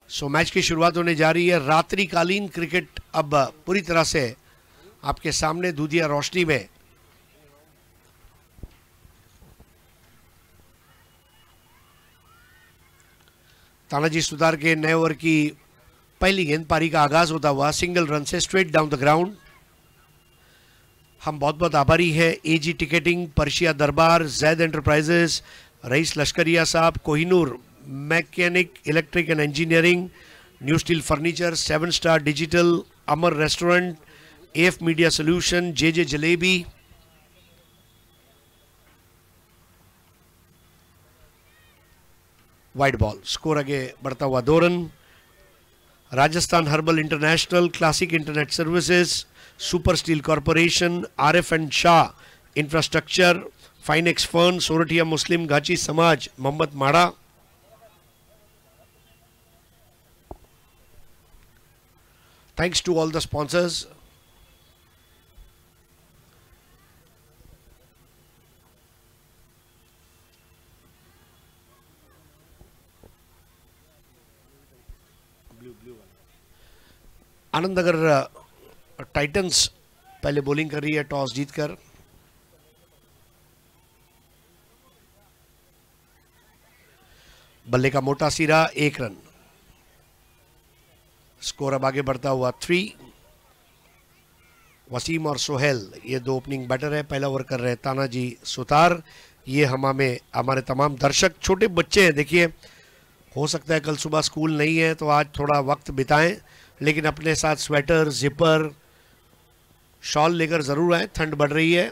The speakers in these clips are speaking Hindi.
सो मैच की शुरुआत होने जा रही है। रात्रिकालीन क्रिकेट अब पूरी तरह से आपके सामने दूधिया रोशनी में। तानाजी सुतार के नए ओवर की पहली गेंद पारी का आगाज होता हुआ सिंगल रन से स्ट्रेट डाउन द ग्राउंड। हम बहुत बहुत आभारी हैं एजी टिकटिंग, पर्शिया दरबार, Zaid enterprises, Rais Lashkaria sahab, Kohinoor mechanic electric and engineering, new steel furniture, 7 star digital, Amar restaurant, F media solution, J Jalebi. Wide ball, score आगे बढ़ता हुआ 2 run. Rajasthan herbal international, classic internet services, super steel corporation, RF and Shah infrastructure, Finex fern, Sorathia Muslim Ghachi Samaj, Mohammed Mada. Thanks to all the sponsors. Anand Nagar titans पहले बॉलिंग कर रही है टॉस जीतकर। बल्ले का मोटा सिरा 1 रन। स्कोर अब आगे बढ़ता हुआ 3। वसीम और सोहेल ये 2 ओपनिंग बैटर है। पहला ओवर कर रहे हैं तानाजी सुतार। ये हमारे तमाम दर्शक छोटे बच्चे हैं। देखिए, हो सकता है कल सुबह स्कूल नहीं है तो आज थोड़ा वक्त बिताएं, लेकिन अपने साथ स्वेटर, जिपर, शॉल लेकर जरूर आए, ठंड बढ़ रही है।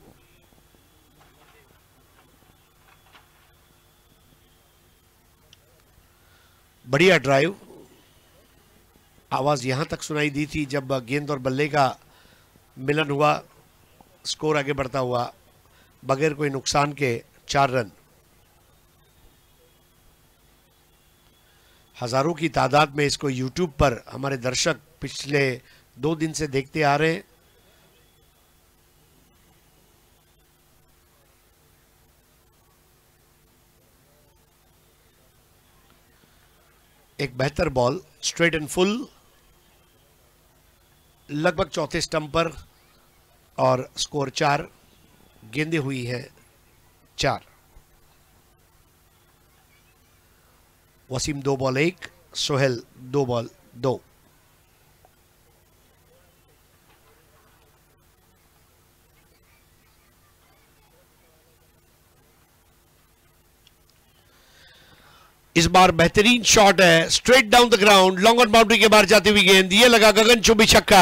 बढ़िया ड्राइव। आवाज यहां तक सुनाई दी थी जब गेंद और बल्ले का मिलन हुआ। स्कोर आगे बढ़ता हुआ बगैर कोई नुकसान के 4 रन। हजारों की तादाद में इसको यूट्यूब पर हमारे दर्शक पिछले 2 दिन से देखते आ रहे हैं। एक बेहतर बॉल, स्ट्रेट एंड फुल, लगभग चौथे स्टंप पर, और स्कोर 4। गेंदें हुई है 4। Wasim 2 ball 1, Sohail 2 ball 2। इस बार बेहतरीन शॉट है, straight down the ground, long on boundary के बाहर जाती हुई गेंद, ये लगा गगनचुंबी छक्का।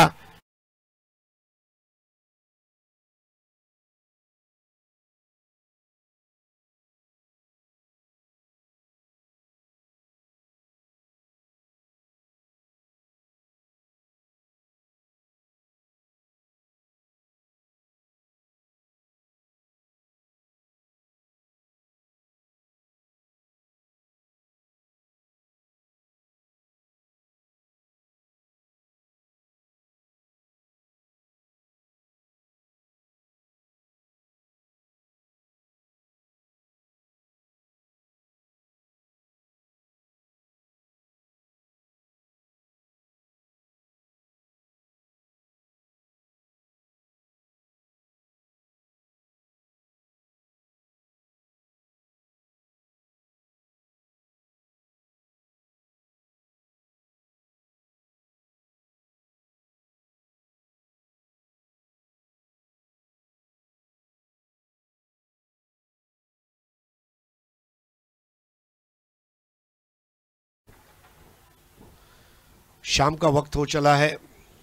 शाम का वक्त हो चला है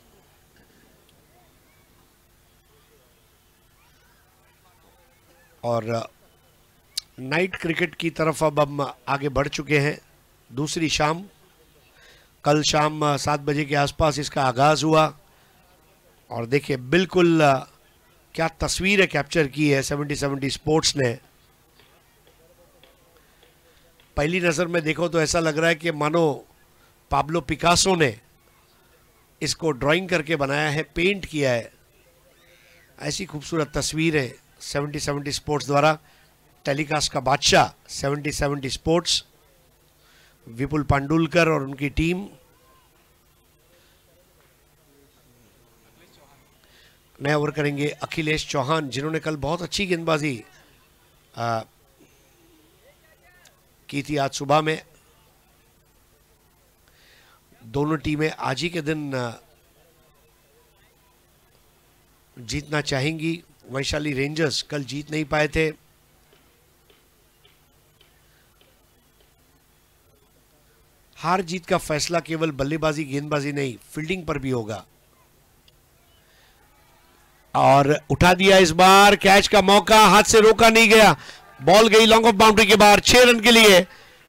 और नाइट क्रिकेट की तरफ अब हम आगे बढ़ चुके हैं। दूसरी शाम, कल शाम 7 बजे के आसपास इसका आगाज हुआ और देखिए बिल्कुल क्या तस्वीर है कैप्चर की है 70 स्पोर्ट्स ने। पहली नजर में देखो तो ऐसा लग रहा है कि मानो पाब्लो पिकासो ने इसको ड्राइंग करके बनाया है, पेंट किया है। ऐसी खूबसूरत तस्वीरें 70 स्पोर्ट्स द्वारा टेलीकास्ट का बादशाह 70 स्पोर्ट्स। विपुल पांडुलकर और उनकी टीम। नया ओवर करेंगे अखिलेश चौहान, जिन्होंने कल बहुत अच्छी गेंदबाजी की थी आज सुबह में। दोनों टीमें आज ही के दिन जीतना चाहेंगी। वैशाली रेंजर्स कल जीत नहीं पाए थे। हार जीत का फैसला केवल बल्लेबाजी गेंदबाजी नहीं, फील्डिंग पर भी होगा। और उठा दिया इस बार, कैच का मौका, हाथ से रोका नहीं गया, बॉल गई लॉन्ग ऑफ बाउंड्री के बाहर। 6 रन के लिए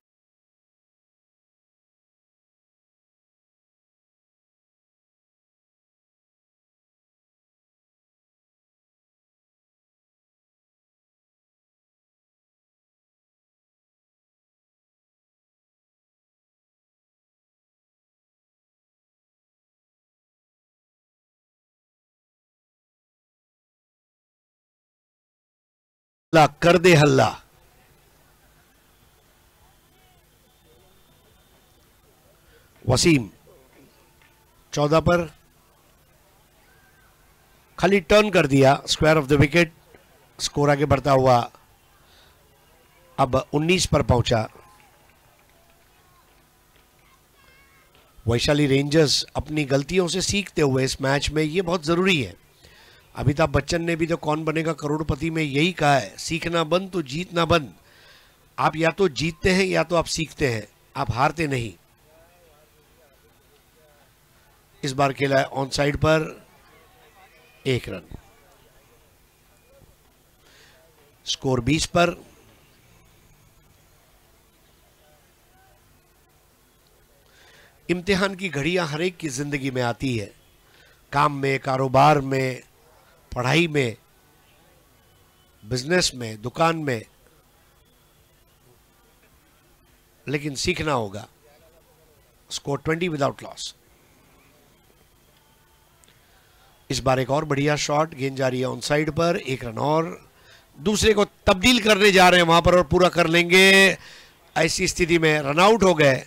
कर दे हल्ला। वसीम 14 पर खाली टर्न कर दिया, square off the wicket. Score आगे बढ़ता हुआ अब 19 पर पहुंचा। वैशाली रेंजर्स अपनी गलतियों से सीखते हुए इस मैच में, ये बहुत जरूरी है। अमिताभ बच्चन ने भी तो कौन बनेगा करोड़पति में यही कहा है, सीखना बंद तो जीतना बंद। आप या तो जीतते हैं या तो आप सीखते हैं, आप हारते नहीं। इस बार खेला है ऑन साइड पर, 1 रन। स्कोर 20 पर। इम्तिहान की घड़ियां हर एक की जिंदगी में आती है, काम में, कारोबार में, पढ़ाई में, बिजनेस में, दुकान में, लेकिन सीखना होगा। Score 20 without loss. इस बार एक और बढ़िया शॉट, गेंद जा रही है ऑन साइड पर, 1 रन और। दूसरे को तब्दील करने जा रहे हैं वहां पर और पूरा कर लेंगे। ऐसी स्थिति में रन आउट हो गए।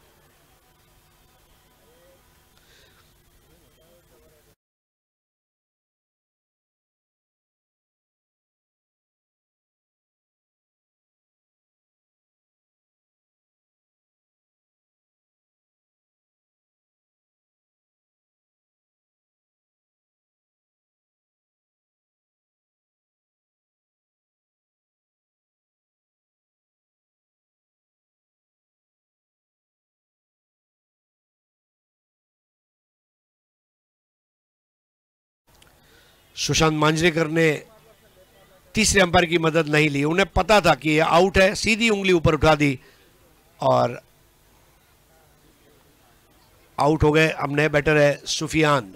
सुशांत मांजरेकर ने तीसरे अंपायर की मदद नहीं ली। उन्हें पता था कि यह आउट है, सीधी उंगली ऊपर उठा दी और आउट हो गए। अब नए बैटर है सुफियान।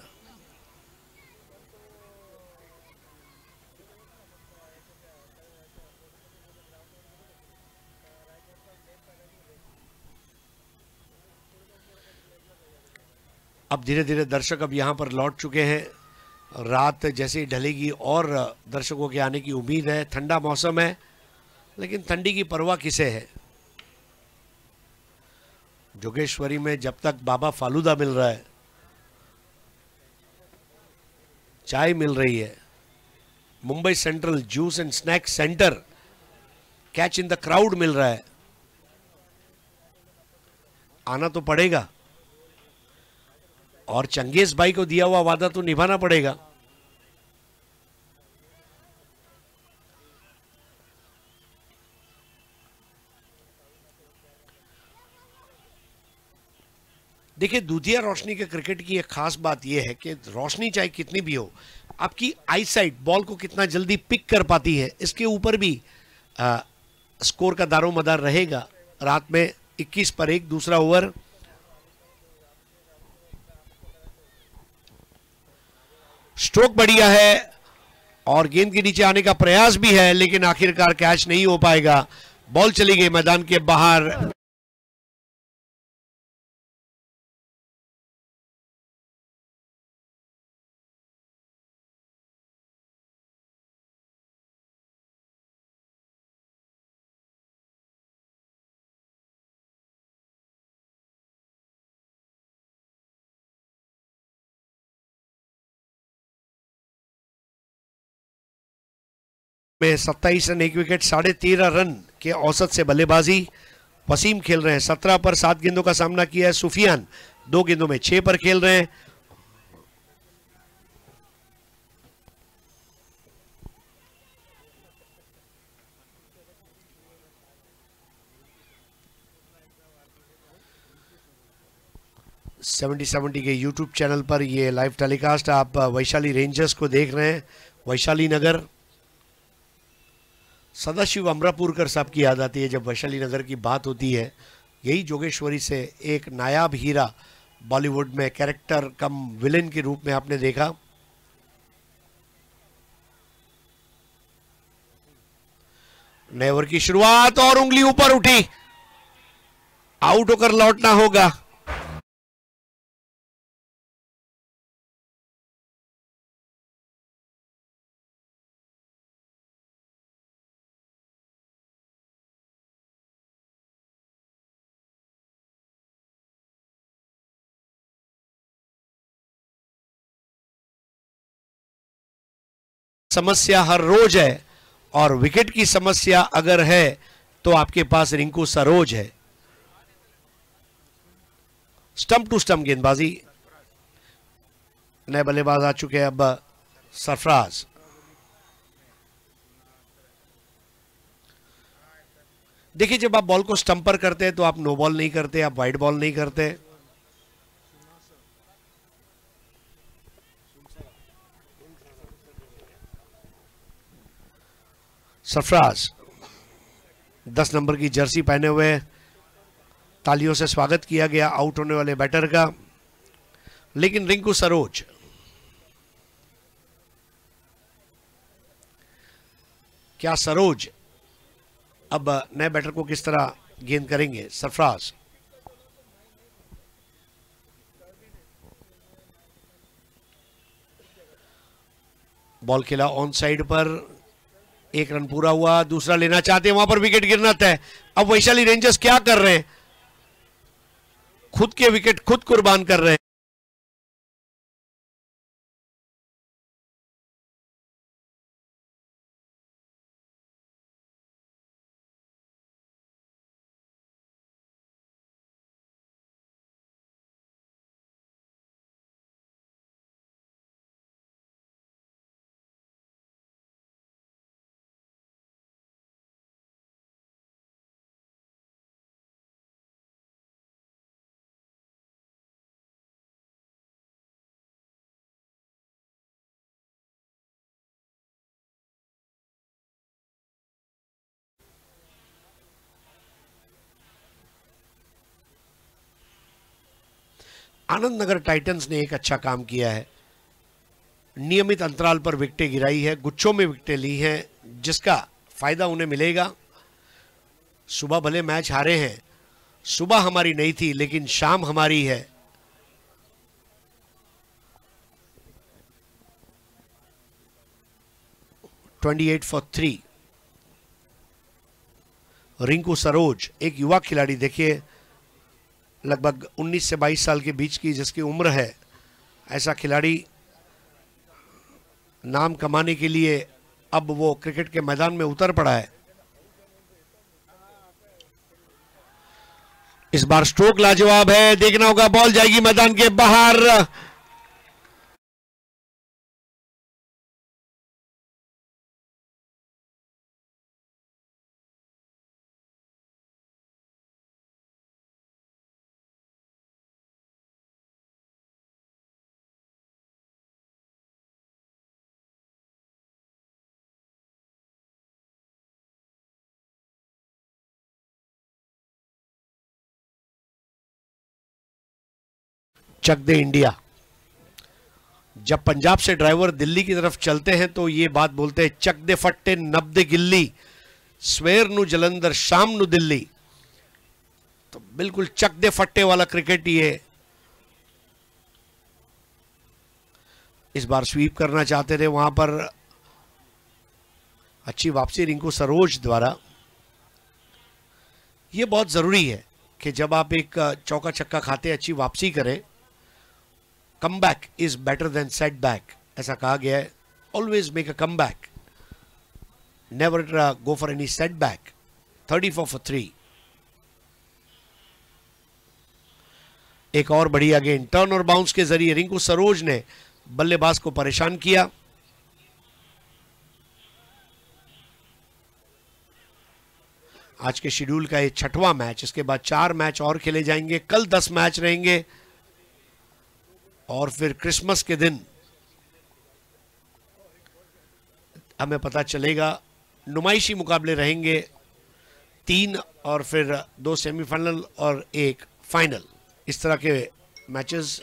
अब धीरे धीरे दर्शक अब यहां पर लौट चुके हैं। रात जैसे ही ढलेगी और दर्शकों के आने की उम्मीद है। ठंडा मौसम है, लेकिन ठंडी की परवाह किसे है। जोगेश्वरी में जब तक बाबा फालूदा मिल रहा है, चाय मिल रही है, Mumbai central juice and snack center, catch in the crowd मिल रहा है, आना तो पड़ेगा। और चंगेज भाई को दिया हुआ वादा तो निभाना पड़ेगा। देखिए, दूधिया रोशनी के क्रिकेट की एक खास बात यह है कि रोशनी चाहे कितनी भी हो, आपकी आई साइट बॉल को कितना जल्दी पिक कर पाती है, इसके ऊपर भी स्कोर का दारोमदार रहेगा। रात में 21 पर 1 दूसरा ओवर। स्ट्रोक बढ़िया है और गेंद के नीचे आने का प्रयास भी है, लेकिन आखिरकार कैच नहीं हो पाएगा। बॉल चली गई मैदान के बाहर। में 27 रन 1 विकेट 13.5 रन के औसत से बल्लेबाजी। वसीम खेल रहे हैं 17 पर, 7 गेंदों का सामना किया है। सुफियान 2 गेंदों में 6 पर खेल रहे हैं। सेवेंटी के यूट्यूब चैनल पर ये लाइव टेलीकास्ट आप वैशाली रेंजर्स को देख रहे हैं। वैशाली नगर, सदाशिव अमरापुरकर साहब की याद आती है जब वैशाली नगर की बात होती है। यही जोगेश्वरी से एक नायाब हीरा बॉलीवुड में कैरेक्टर कम विलेन के रूप में आपने देखा। नए ओवर की शुरुआत और उंगली ऊपर उठी, आउट होकर लौटना होगा। समस्या हर रोज है और विकेट की समस्या अगर है तो आपके पास रिंकू सरोज है। स्टंप टू स्टंप गेंदबाजी। नए बल्लेबाज आ चुके हैं अब सरफराज। देखिए, जब आप बॉल को स्टंप पर करते हैं तो आप नो बॉल नहीं करते, आप वाइड बॉल नहीं करते। सरफराज 10 नंबर की जर्सी पहने हुए, तालियों से स्वागत किया गया आउट होने वाले बैटर का। लेकिन रिंकू सरोज क्या सरोज अब नए बैटर को किस तरह गेंद करेंगे? सरफराज बॉल खेला ऑन साइड पर, 1 रन पूरा हुआ, दूसरा लेना चाहते हैं, वहां पर विकेट गिरना तय। अब वैशाली रेंजर्स क्या कर रहे हैं? खुद के विकेट खुद कुर्बान कर रहे हैं। आनंद नगर टाइटंस ने एक अच्छा काम किया है, नियमित अंतराल पर विकेटें गिराई है, गुच्छों में विकेटें ली हैं, जिसका फायदा उन्हें मिलेगा। सुबह भले मैच हारे हैं, सुबह हमारी नहीं थी लेकिन शाम हमारी है। (28 for 3) रिंकू सरोज एक युवा खिलाड़ी, देखिए लगभग 19 से 22 साल के बीच की जिसकी उम्र है। ऐसा खिलाड़ी नाम कमाने के लिए अब वो क्रिकेट के मैदान में उतर पड़ा है। इस बार स्ट्रोक लाजवाब है, देखना होगा, बॉल जाएगी मैदान के बाहर। चक दे इंडिया। जब पंजाब से ड्राइवर दिल्ली की तरफ चलते हैं तो ये बात बोलते हैं, चक दे फट्टे नब दे गिल्ली, सवेर नु जलंधर शाम नु दिल्ली। तो बिल्कुल चक दे फट्टे वाला क्रिकेट ये। इस बार स्वीप करना चाहते थे, वहां पर अच्छी वापसी रिंकू सरोज द्वारा। यह बहुत जरूरी है कि जब आप एक चौका छक्का खाते अच्छी वापसी करें। Comeback is better than setback, ऐसा कहा गया है। Always make a comeback. never go for any setback. 34 for 3. एक और बढ़िया गेंद टर्न और बाउंस के जरिए रिंकू सरोज ने बल्लेबाज को परेशान किया। आज के शेड्यूल का ये 6वां मैच, इसके बाद 4 मैच और खेले जाएंगे, कल 10 मैच रहेंगे और फिर क्रिसमस के दिन हमें पता चलेगा। नुमाइशी मुकाबले रहेंगे 3 और फिर 2 सेमीफाइनल और 1 फाइनल, इस तरह के मैचेस।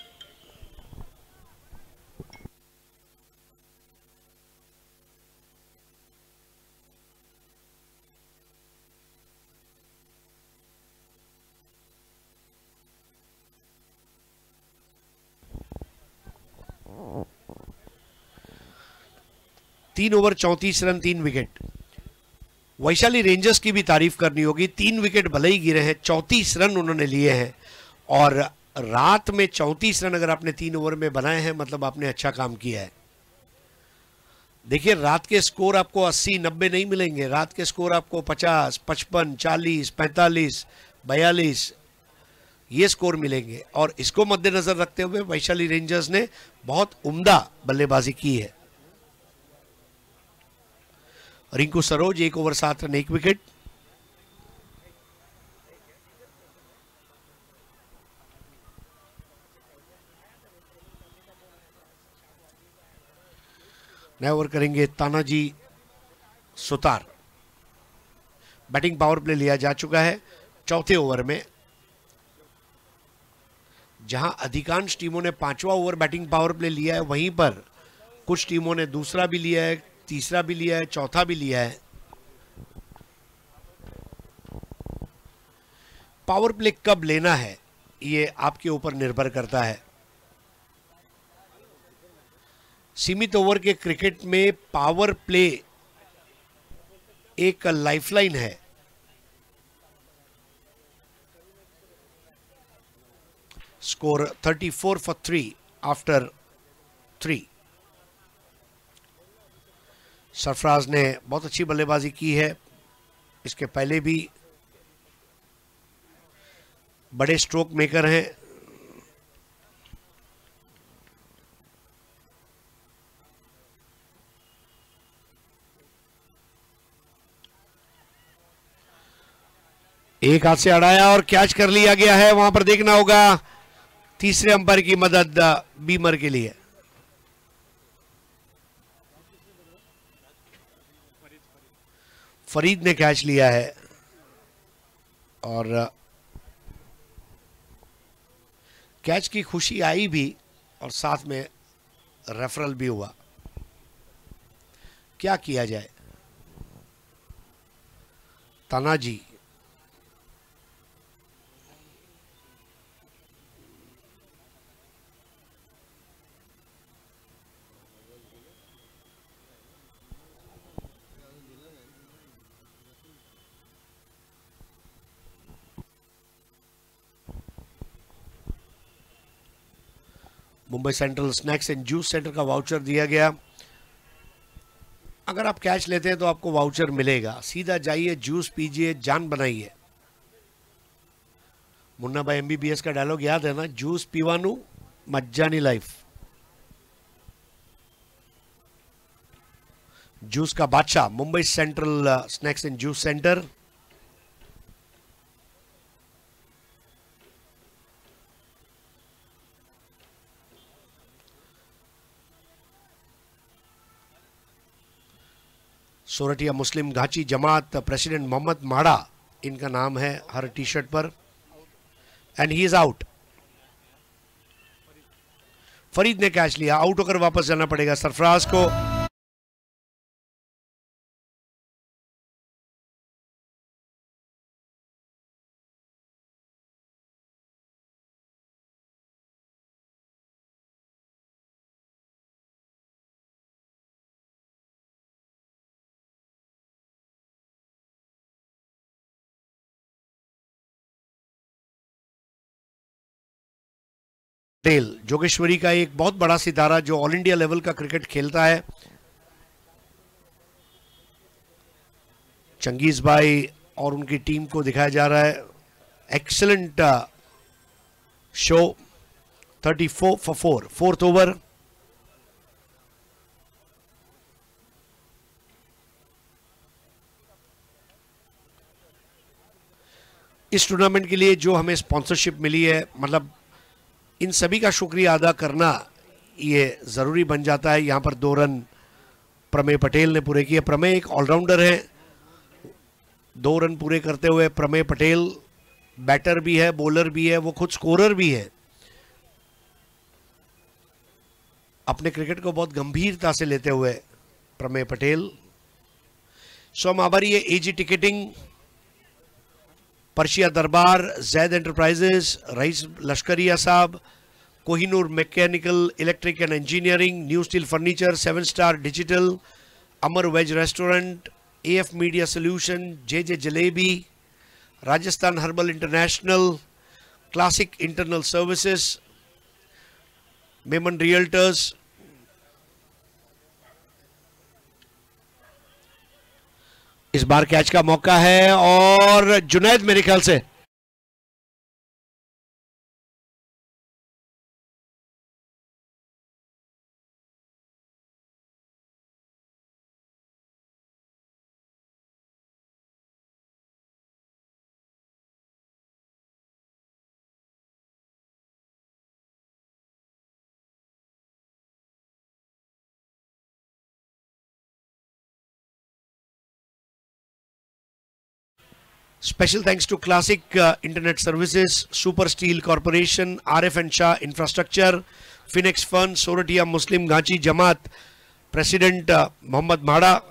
तीन over 34 run 3 wicket. Vaishali rangers की भी तारीफ करनी होगी, 3 विकेट भले ही गिरे हैं, 34 रन उन्होंने लिए हैं और रात में 34 रन अगर आपने 3 ओवर में बनाए हैं मतलब आपने अच्छा काम किया है। देखिए रात के स्कोर आपको 80-90 नहीं मिलेंगे, रात के स्कोर आपको 50, 55, 40, 45, 42 ये स्कोर मिलेंगे और इसको मद्देनजर रखते हुए वैशाली रेंजर्स ने बहुत उम्दा बल्लेबाजी की है। Rinku Saroj 1 over 7 run 1 wicket. नए ओवर करेंगे Tanaji Sutar. Batting power play लिया जा चुका है चौथे ओवर में, जहां अधिकांश टीमों ने 5वां ओवर बैटिंग पावर प्ले लिया है, वहीं पर कुछ टीमों ने दूसरा भी लिया है, तीसरा भी लिया है, चौथा भी लिया है। पावर प्ले कब लेना है ये आपके ऊपर निर्भर करता है। सीमित ओवर के क्रिकेट में पावर प्ले एक लाइफलाइन है। Score 34 for 3 after 3। सरफराज ने बहुत अच्छी बल्लेबाजी की है, इसके पहले भी बड़े स्ट्रोक मेकर हैं। एक हाथ से अड़ाया और कैच कर लिया गया है, वहां पर देखना होगा तीसरे अंपायर की मदद बीमर के लिए। फरीद ने कैच लिया है और कैच की खुशी आई भी और साथ में रेफरल भी हुआ। क्या किया जाए। Tanaji Mumbai central snacks and juice center का वाउचर दिया गया। अगर आप कैच लेते हैं तो आपको वाउचर मिलेगा, सीधा जाइए जूस पीजिए, जान बनाइए। मुन्ना भाई MBBS का डायलॉग याद है ना, जूस पीवानू मज्जानी लाइफ। जूस का बादशाह Mumbai central snacks and juice center. Sorathia Muslim Ghachi Jamat president Mohammed Mada इनका नाम है हर टी शर्ट पर, and he is out. Farid ने कैच लिया, आउट होकर वापस जाना पड़ेगा सरफराज को। पटेल जोगेश्वरी का एक बहुत बड़ा सितारा जो ऑल इंडिया लेवल का क्रिकेट खेलता है। चंगेज भाई और उनकी टीम को दिखाया जा रहा है। Excellent show. 34 for 4, fourth over. इस टूर्नामेंट के लिए जो हमें स्पॉन्सरशिप मिली है, मतलब इन सभी का शुक्रिया अदा करना ये ज़रूरी बन जाता है। यहाँ पर 2 रन प्रमेय पटेल ने पूरे किए। प्रमेय एक ऑलराउंडर है, 2 रन पूरे करते हुए प्रमेय पटेल बैटर भी है, बॉलर भी है, वो खुद स्कोरर भी है। अपने क्रिकेट को बहुत गंभीरता से लेते हुए प्रमेय पटेल। सो हम आभारी है एजी टिकटिंग, पर्शिया दरबार, Zaid enterprises, Rais Lashkaria sahab, Kohinoor mechanical electric and engineering, new steel furniture, 7 star digital, Amar veg restaurant, AF media solution, J Jalebi, Rajasthan herbal international, classic internal services, Memon realtors, इस बार कैच का मौका है और जुनैद मेरे ख्याल से Special thanks to Classic Internet Services, Super Steel Corporation, RF and Shah Infrastructure, Phoenix Fund, Soratia Muslim Ganchi Jamaat, President Mohammad Mada.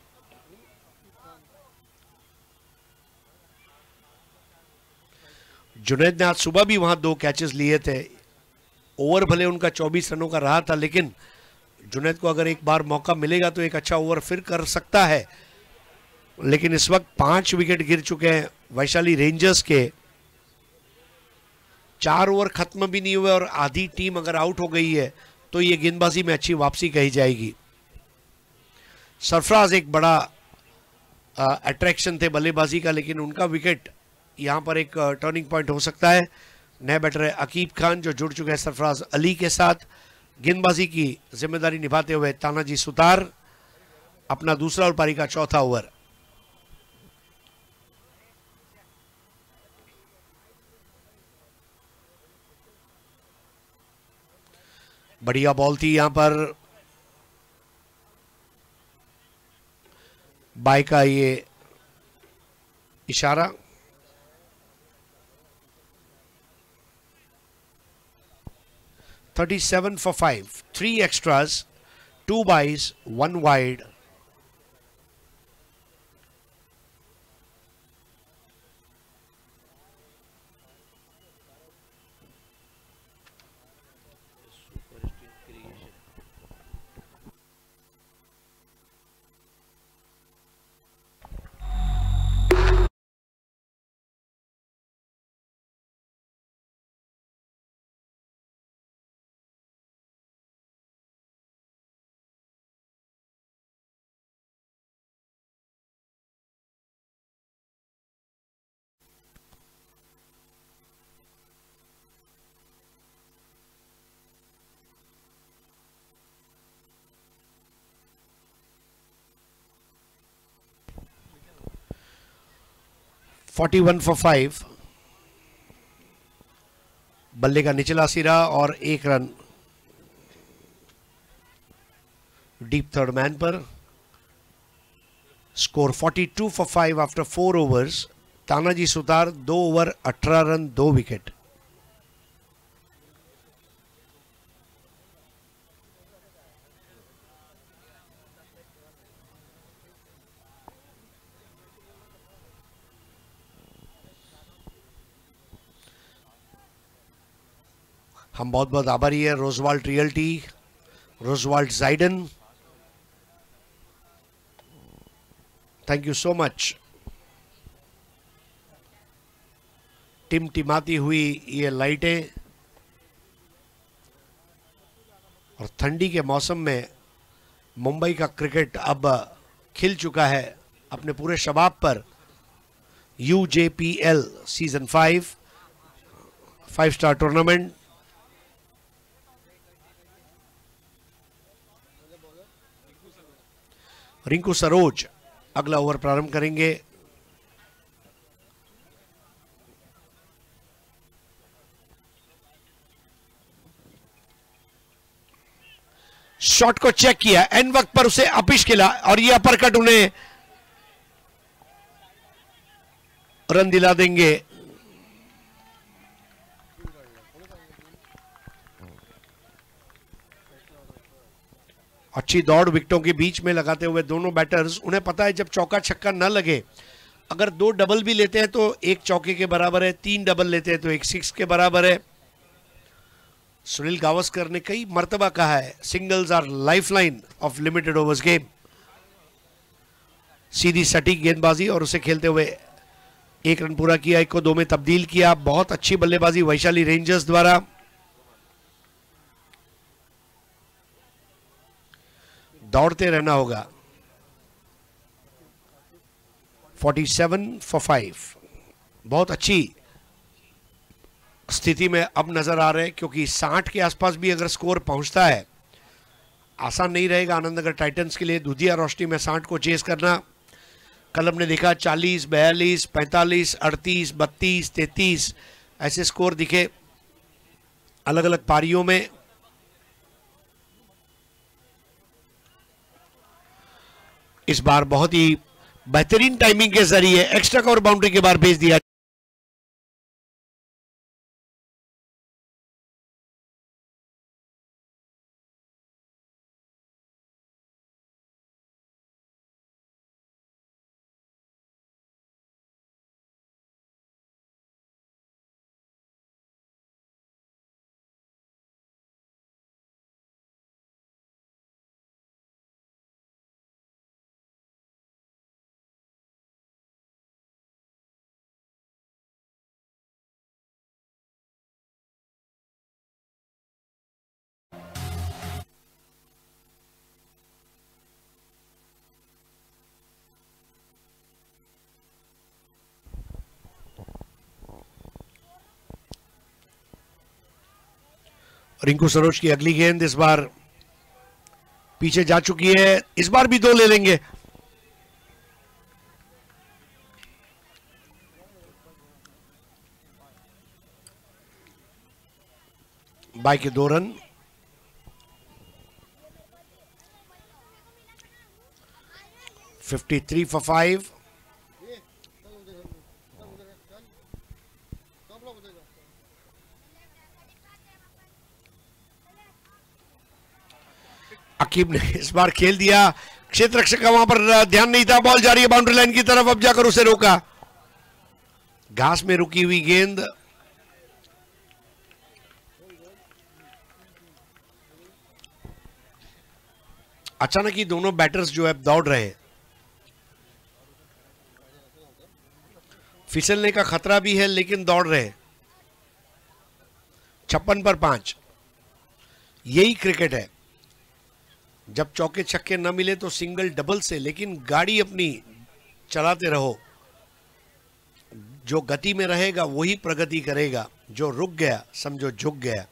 Junaid ने आज सुबह भी वहां 2 कैचेस लिए थे। ओवर भले उनका 24 रनों का रहा था, लेकिन जुनैद को अगर एक बार मौका मिलेगा तो एक अच्छा ओवर फिर कर सकता है। लेकिन इस वक्त 5 विकेट गिर चुके हैं वैशाली रेंजर्स के। 4 ओवर खत्म भी नहीं हुए और आधी टीम अगर आउट हो गई है तो ये गेंदबाजी में अच्छी वापसी कही जाएगी। सरफराज एक बड़ा अट्रैक्शन थे बल्लेबाजी का, लेकिन उनका विकेट यहां पर एक टर्निंग पॉइंट हो सकता है। नए बैटर है अकीब खान जो जुड़ चुके हैं सरफराज अली के साथ। गेंदबाजी की जिम्मेदारी निभाते हुए तानाजी सुतार, अपना दूसरा और पारी का चौथा ओवर। बढ़िया बॉल थी यहां पर, बाय का ये इशारा। $37 for 5, 3 extras, 2 byes, 1 wide. $41 for 5, बल्ले का निचला सिरा और 1 रन डीप थर्ड मैन पर। Score 42 for 5 after 4 overs. Tanaji Sutar 2 over 18 run 2 wicket. हम बहुत बहुत आभारी है Rosewalt realty, Rosewalt Zaiden, thank you so much. टिमटिमाती हुई ये लाइटें और ठंडी के मौसम में मुंबई का क्रिकेट अब खिल चुका है। अपने पूरे शबाब पर UJPL season 5 star tournament. Rinku Saroj अगला ओवर प्रारंभ करेंगे। शॉट को चेक किया, एन वक्त पर उसे अपिश किया और ये अपरकट उन्हें रन दिला देंगे। अच्छी दौड़ विकेटों के बीच में लगाते हुए दोनों बैटर्स, उन्हें पता है जब चौका छक्का न लगे, अगर 2 डबल भी लेते हैं तो 1 चौके के बराबर है, 3 डबल लेते हैं तो 1 सिक्स के बराबर है। सुनील गावस्कर ने कई मर्तबा कहा है, singles are lifeline of limited overs game. सीधी सटीक गेंदबाजी और उसे खेलते हुए 1 रन पूरा किया, 1 को 2 में तब्दील किया। बहुत अच्छी बल्लेबाजी वैशाली रेंजर्स द्वारा। दौड़ते रहना होगा। 47 for 5 बहुत अच्छी स्थिति में अब नजर आ रहे हैं, क्योंकि 60 के आसपास भी अगर स्कोर पहुंचता है, आसान नहीं रहेगा आनंदनगर टाइटंस के लिए दुधिया रोशनी में 60 को चेस करना। कल हमने देखा 40, 42, 45, 38, 32, 33 ऐसे स्कोर दिखे अलग अलग पारियों में। इस बार बहुत ही बेहतरीन टाइमिंग के जरिए एक्स्ट्रा कवर बाउंड्री के बाहर भेज दिया। रिंकू सरोज की अगली गेंद इस बार पीछे जा चुकी है, इस बार भी 2 ले लेंगे। बाई के 2 रन। $53 for 5। अकीब ने इस बार खेल दिया, क्षेत्र रक्षक का वहां पर ध्यान नहीं था, बॉल जा रही है बाउंड्री लाइन की तरफ, अब जाकर उसे रोका। घास में रुकी हुई गेंद। अचानक ही दोनों बैटर्स जो है दौड़ रहे हैं, फिसलने का खतरा भी है लेकिन दौड़ रहे हैं। 56 पर 5 यही क्रिकेट है। जब चौके छक्के न मिले तो सिंगल डबल से, लेकिन गाड़ी अपनी चलाते रहो। जो गति में रहेगा वही प्रगति करेगा, जो रुक गया समझो झुक गया।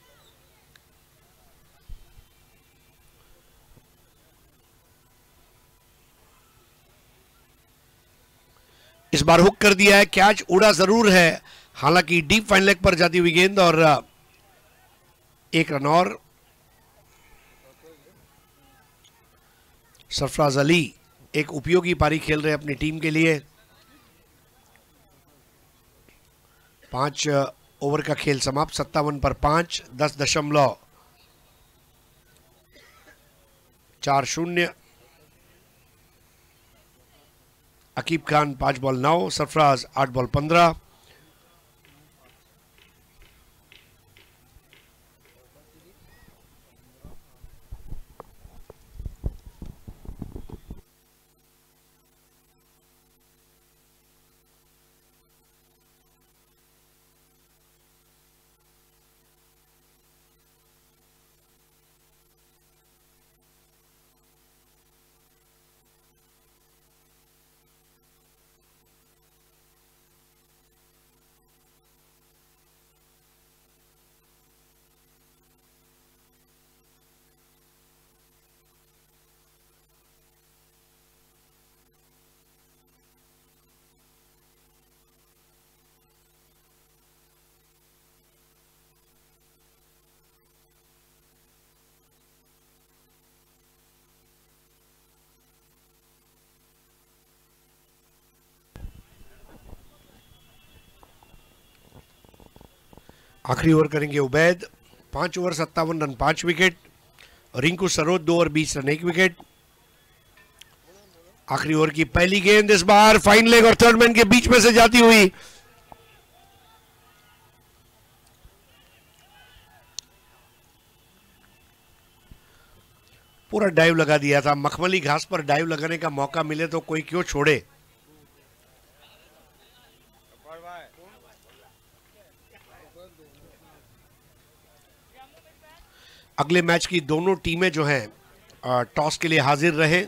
इस बार हुक कर दिया है, कैच उड़ा जरूर है, हालांकि डीप फाइन लेग पर जाती हुई गेंद और 1 रन और। सरफराज अली एक उपयोगी पारी खेल रहे हैं अपनी टीम के लिए। 5 ओवर का खेल समाप्त, 57 पर 5, 10.40। Aqib Khan 5 ball 9, Sarfaraz 8 ball 15। आखिरी ओवर करेंगे Ubaid. 5 over 57 run 5 wicket. Rinku Saroj 2 over 20 run 1 wicket. आखिरी ओवर की पहली गेंद इस बार फाइन लेग और थर्ड मैन के बीच में से जाती हुई पूरा डाइव लगा दिया था। मखमली घास पर डाइव लगाने का मौका मिले तो कोई क्यों छोड़े। अगले मैच की दोनों टीमें जो हैं टॉस के लिए हाजिर रहे।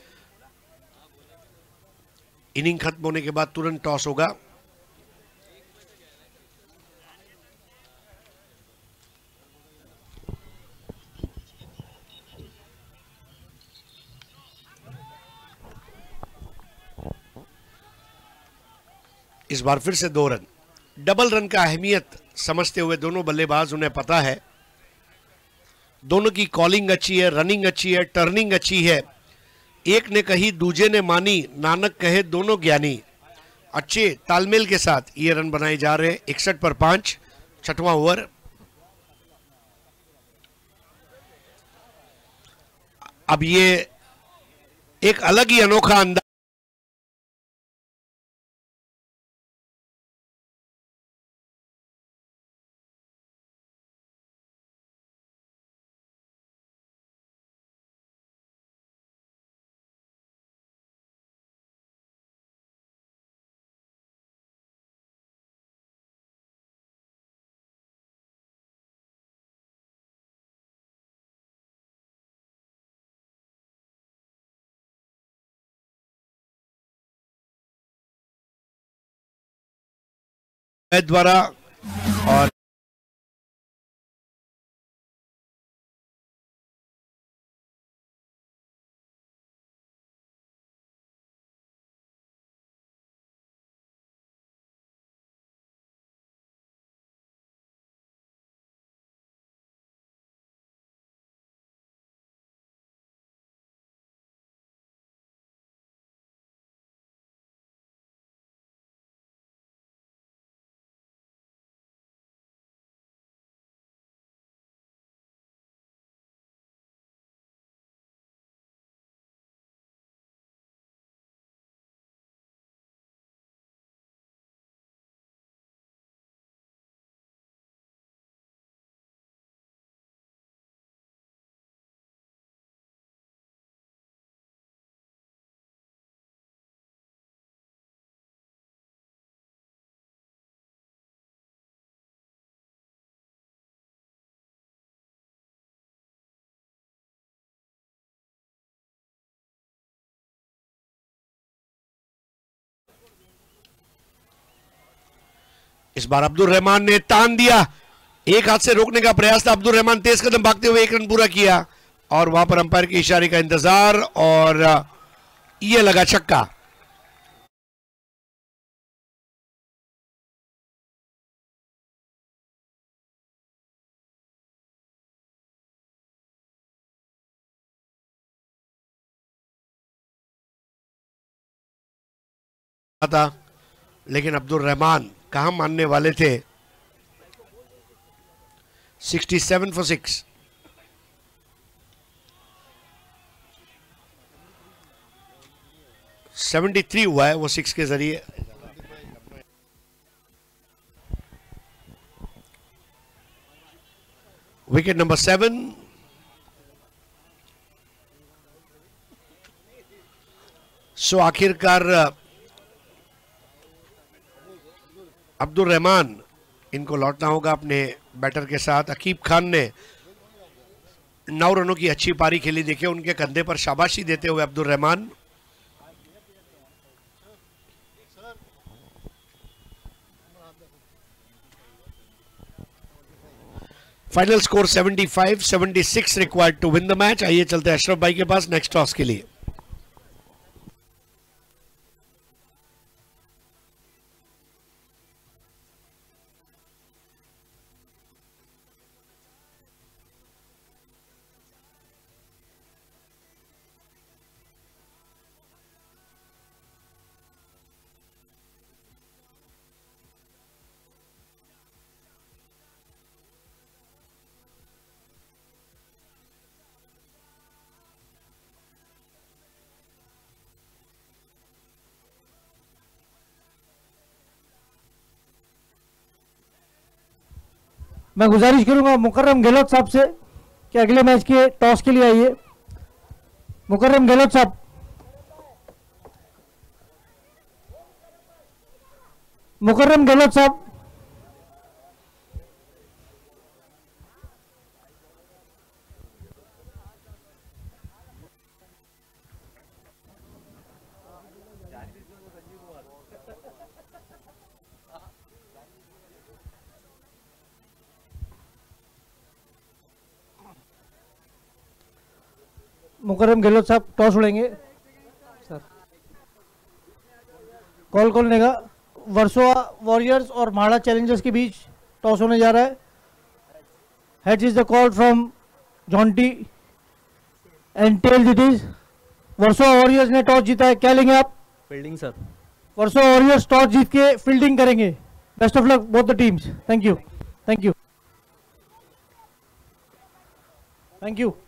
इनिंग खत्म होने के बाद तुरंत टॉस होगा। इस बार फिर से 2 रन। डबल रन का अहमियत समझते हुए दोनों बल्लेबाज, उन्हें पता है दोनों की कॉलिंग अच्छी है, रनिंग अच्छी है, टर्निंग अच्छी है। एक ने कही दूजे ने मानी, नानक कहे दोनों ज्ञानी। अच्छे तालमेल के साथ ये रन बनाए जा रहे हैं। 61 पर 5, छठवां ओवर। अब ये एक अलग ही अनोखा अंदाज द्वारा। और इस बार अब्दुल रहमान ने तान दिया। एक हाथ से रोकने का प्रयास था। अब्दुल रहमान तेज कदम भागते हुए 1 रन पूरा किया और वहां पर अंपायर के इशारे का इंतजार और ये लगा छक्का। था लेकिन अब्दुल रहमान कहां मानने वाले थे। 67 फॉर 6। सेवेंटी 73 हुआ है वो 6 के जरिए। Wicket number 7। सो आखिरकार अब्दुल रहमान इनको लौटना होगा अपने बैटर के साथ। अकीब खान ने 9 रनों की अच्छी पारी खेली। देखिए उनके कंधे पर शाबाशी देते हुए Abdul Rahman. Final score 75-76 required to win the match. आइए चलते हैं अशरफ भाई के पास नेक्स्ट टॉस के लिए। मैं गुजारिश करूंगा मुकर्रम गहलोत साहब से कि अगले मैच के टॉस के लिए आइए। मुकर्रम गहलोत साहब। मुकर्रम गहलोत साहब। मुकर्रम गहलोत साहब टॉस उड़ेंगे सर। कॉल कौन लेगा? वर्सोवा वॉरियर्स और म्हाड़ा चैलेंजर्स के बीच टॉस होने जा रहा है। Heads is the call from Jonty and tails it is Versova warriors ने टॉस जीता है। क्या लेंगे आप? Fielding sir. Versova warriors toss जीत के फील्डिंग करेंगे। Best of luck both the teams. Thank you. Thank you. Thank you.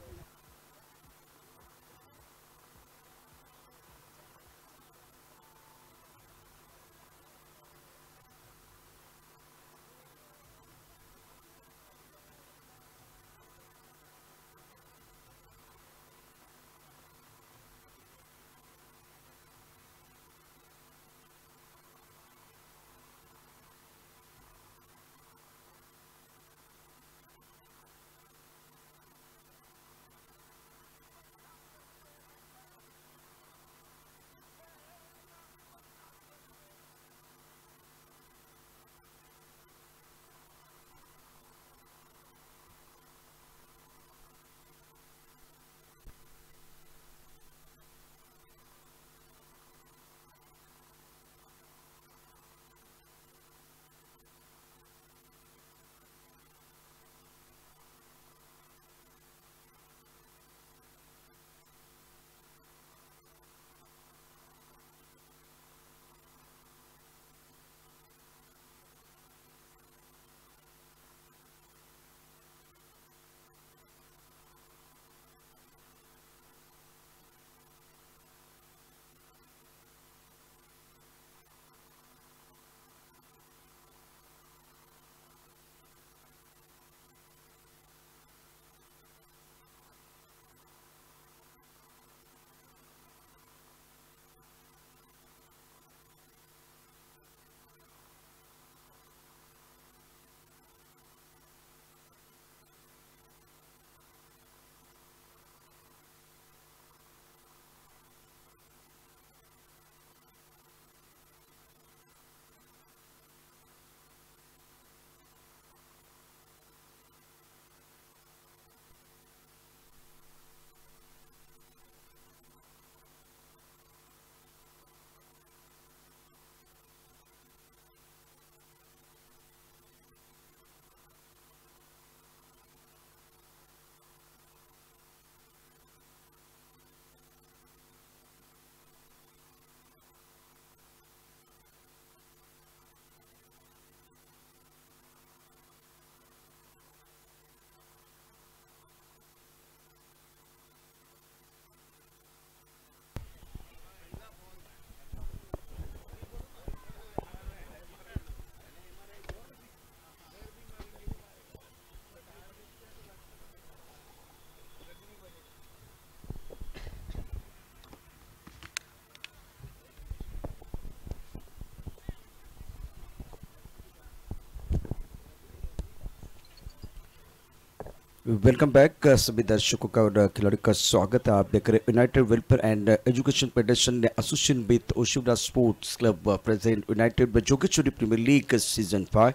Welcome back सभी दर्शकों का और खिलाड़ी का स्वागत है। आप देख रहे united welfare and education federation association with Oshiwara sports club present united Jogeshwari premier league season 5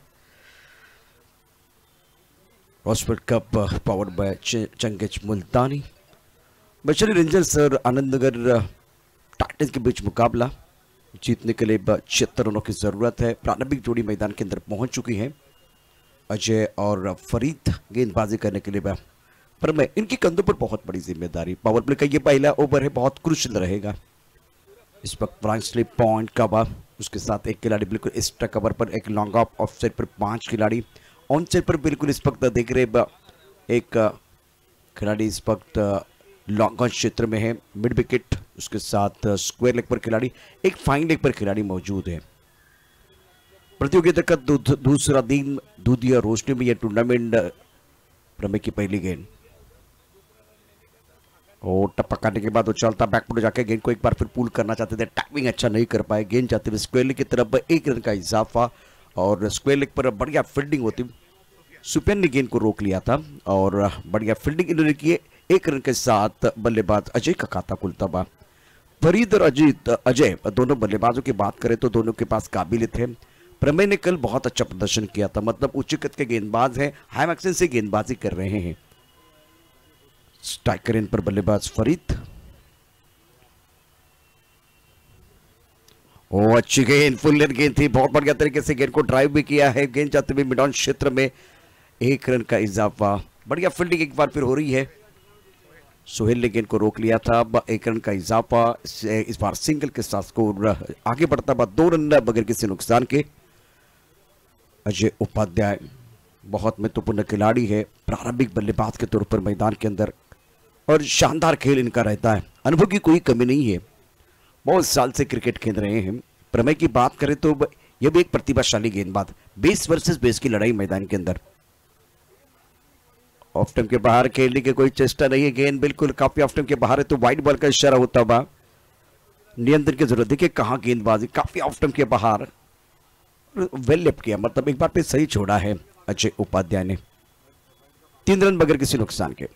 Rossfeld cup powered by Changez Multani. Bashri rangers और आनंदनगर टाइटंस के बीच मुकाबला। जीतने के लिए 76 रनों की जरूरत है। प्रारंभिक जोड़ी मैदान के अंदर पहुंच चुकी है। अजय और फरीद गेंदबाजी करने के लिए पर मैं इनके कंधों पर बहुत बड़ी जिम्मेदारी। पावर प्ले का ये पहला ओवर है, बहुत क्रूशियल रहेगा। इस वक्त फ्रांक स्लिप पॉइंट कवर, उसके साथ एक खिलाड़ी बिल्कुल एक्स्ट्रा कवर पर, एक लॉन्ग ऑफ साइड पर 5 खिलाड़ी, ऑन साइड पर बिल्कुल इस वक्त देख रहे एक खिलाड़ी इस वक्त लॉन्ग ऑन क्षेत्र में है, मिड विकेट, उसके साथ स्क्वायर लेग पर खिलाड़ी, एक फाइन लेग पर खिलाड़ी मौजूद है। प्रतियोगिता का दूसरा दिन दूधिया रोशनी में यह टूर्नामेंट प्रमेय की पहली गेंद और टप्पा काटने के बाद वो चलता बैकफुट जाके गेंद को एक बार फिर पुल करना चाहते थे, टाइमिंग अच्छा नहीं कर पाए, गेंद जाते हुए स्क्वायर लेग की तरफ 1 रन का इजाफा और स्क्वायर लेग पर बढ़िया फील्डिंग होती, सुपेन ने गेंद को रोक लिया था और बढ़िया फील्डिंग इन्होंने किए। 1 रन के साथ बल्लेबाज अजय का खाता खुलता हुआ। फरीद और अजय दोनों बल्लेबाजों की बात करें तो दोनों के पास काबिलियत है। प्रमेय ने कल बहुत अच्छा प्रदर्शन किया था, मतलब उच्च कद के गेंदबाज हैं, हाई एक्शन से गेंदबाजी कर रहे हैं। स्ट्राइकर इन पर बल्लेबाज फरीद। ओ अच्छी गेंद, फुल लेंथ गेंद थी, बहुत बढ़िया तरीके से गेंद को ड्राइव भी किया है। गेंद जाते हुए मिड ऑन क्षेत्र में 1 रन का इजाफा, बढ़िया फील्डिंग एक बार फिर हो रही है। सोहेल ने गेंद को रोक लिया था, 1 रन का इजाफा, इस बार सिंगल के साथ स्कोर आगे बढ़ता हुआ 2 रन बगैर किसी नुकसान के। अजय उपाध्याय बहुत महत्वपूर्ण खिलाड़ी है, प्रारंभिक बल्लेबाज के तौर पर मैदान के अंदर और शानदार खेल इनका रहता है, अनुभव की कोई कमी नहीं है, बहुत साल से क्रिकेट खेल रहे हैं। प्रमेय की बात करें तो यह भी एक प्रतिभाशाली गेंदबाज, बेस वर्सेस बेस की लड़ाई मैदान के अंदर। ऑफ स्टंप के बाहर खेलने की कोई चेष्टा नहीं है, गेंद बिल्कुल काफी ऑफ स्टंप के बाहर है तो वाइड बॉल का इशारा होता हुआ नियंत्रण की जरूरत है कि कहां गेंदबाजी, काफी ऑफ स्टंप के बाहर, वेल लेफ्ट किया, मतलब एक बार पे सही छोड़ा है अजय उपाध्याय ने। 3 रन बगैर किसी नुकसान के।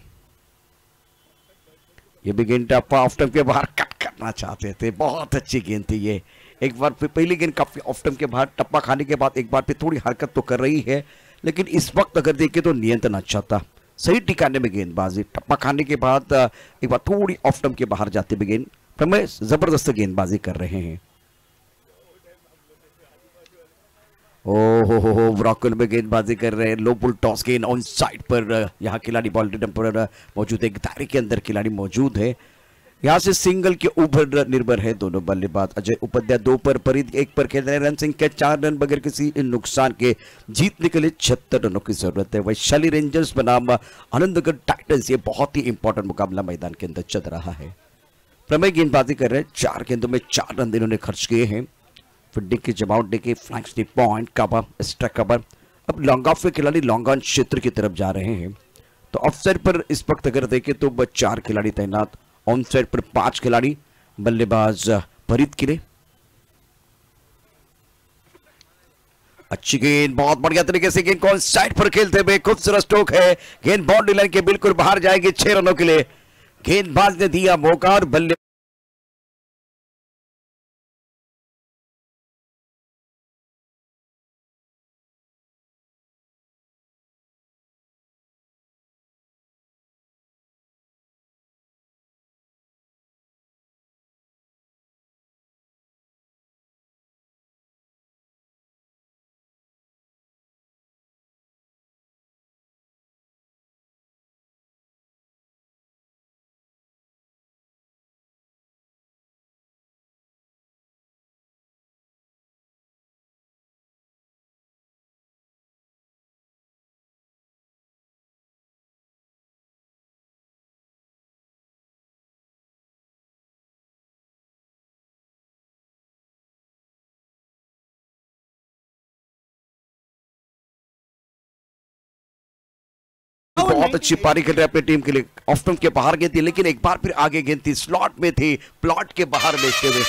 ये भी गेंद टप्पा ऑफ स्टंप के बाहर कट करना चाहते थे, बहुत अच्छी गेंद थी ये। एक बार फिर पहली गेंद काफी ऑफ स्टंप के बाहर, टप्पा खाने के बाद एक बार फिर थोड़ी हरकत तो कर रही है, लेकिन इस वक्त अगर देखें तो नियंत्रण अच्छा था, सही ठिकाने में गेंदबाजी। टप्पा खाने के बाद एक बार थोड़ी ऑफ स्टंप के बाहर जाते हुए गेंद, प्रमेय जबरदस्त गेंदबाजी कर रहे हैं। ओहो ब्रॉकल में गेंदबाजी कर रहे हैं, लो बुल टॉस गेंद ऑन साइड पर, यहाँ खिलाड़ी बॉल पर मौजूद है, दायरे के अंदर खिलाड़ी मौजूद है। यहाँ से सिंगल के ऊपर निर्भर है दोनों बल्लेबाज। अजय उपाध्याय 2 पर, फरीद 1 पर खेल रहे हैं। रन सिंह के 4 रन बगैर किसी नुकसान के, जीतने के लिए 76 रनों की जरूरत है। वैशाली रेंजर्स बनाम आनंदगढ़ टाइटंस, ये बहुत ही इंपॉर्टेंट मुकाबला मैदान के अंदर चल रहा है। प्रमेय गेंदबाजी कर रहे हैं, 4 गेंदों में 4 रन इन्होंने खर्च किए हैं। फील्डिंग के जवाब देके फ्लैंक स्टिक पॉइंट कवर, स्ट्राइक कवर। अब लॉन्ग ऑफ के खिलाड़ी लॉन्ग ऑन क्षेत्र की तरफ जा रहे हैं, तो ऑफ साइड पर इस वक्त अगर देखें तो 4 खिलाड़ी तैनात, ऑन साइड पर 5 खिलाड़ी, बल्लेबाज फरीद के लिए। अच्छी गेंद, बहुत बढ़िया तरीके से गेंद को ऑन साइड पर खेलते हुए खूबसूरत स्ट्रोक है, गेंद बाउंड्री लाइन के बिल्कुल बाहर जाएगी 6 रनों के लिए। गेंदबाज ने दिया मौका और बल्ले बहुत अच्छी पारी खेल रहे अपनी टीम के लिए। ऑफ स्टंप के बाहर गेंद थी, लेकिन एक बार फिर आगे गेंद थी, स्लॉट में थी, प्लॉट के बाहर भेजते हुए।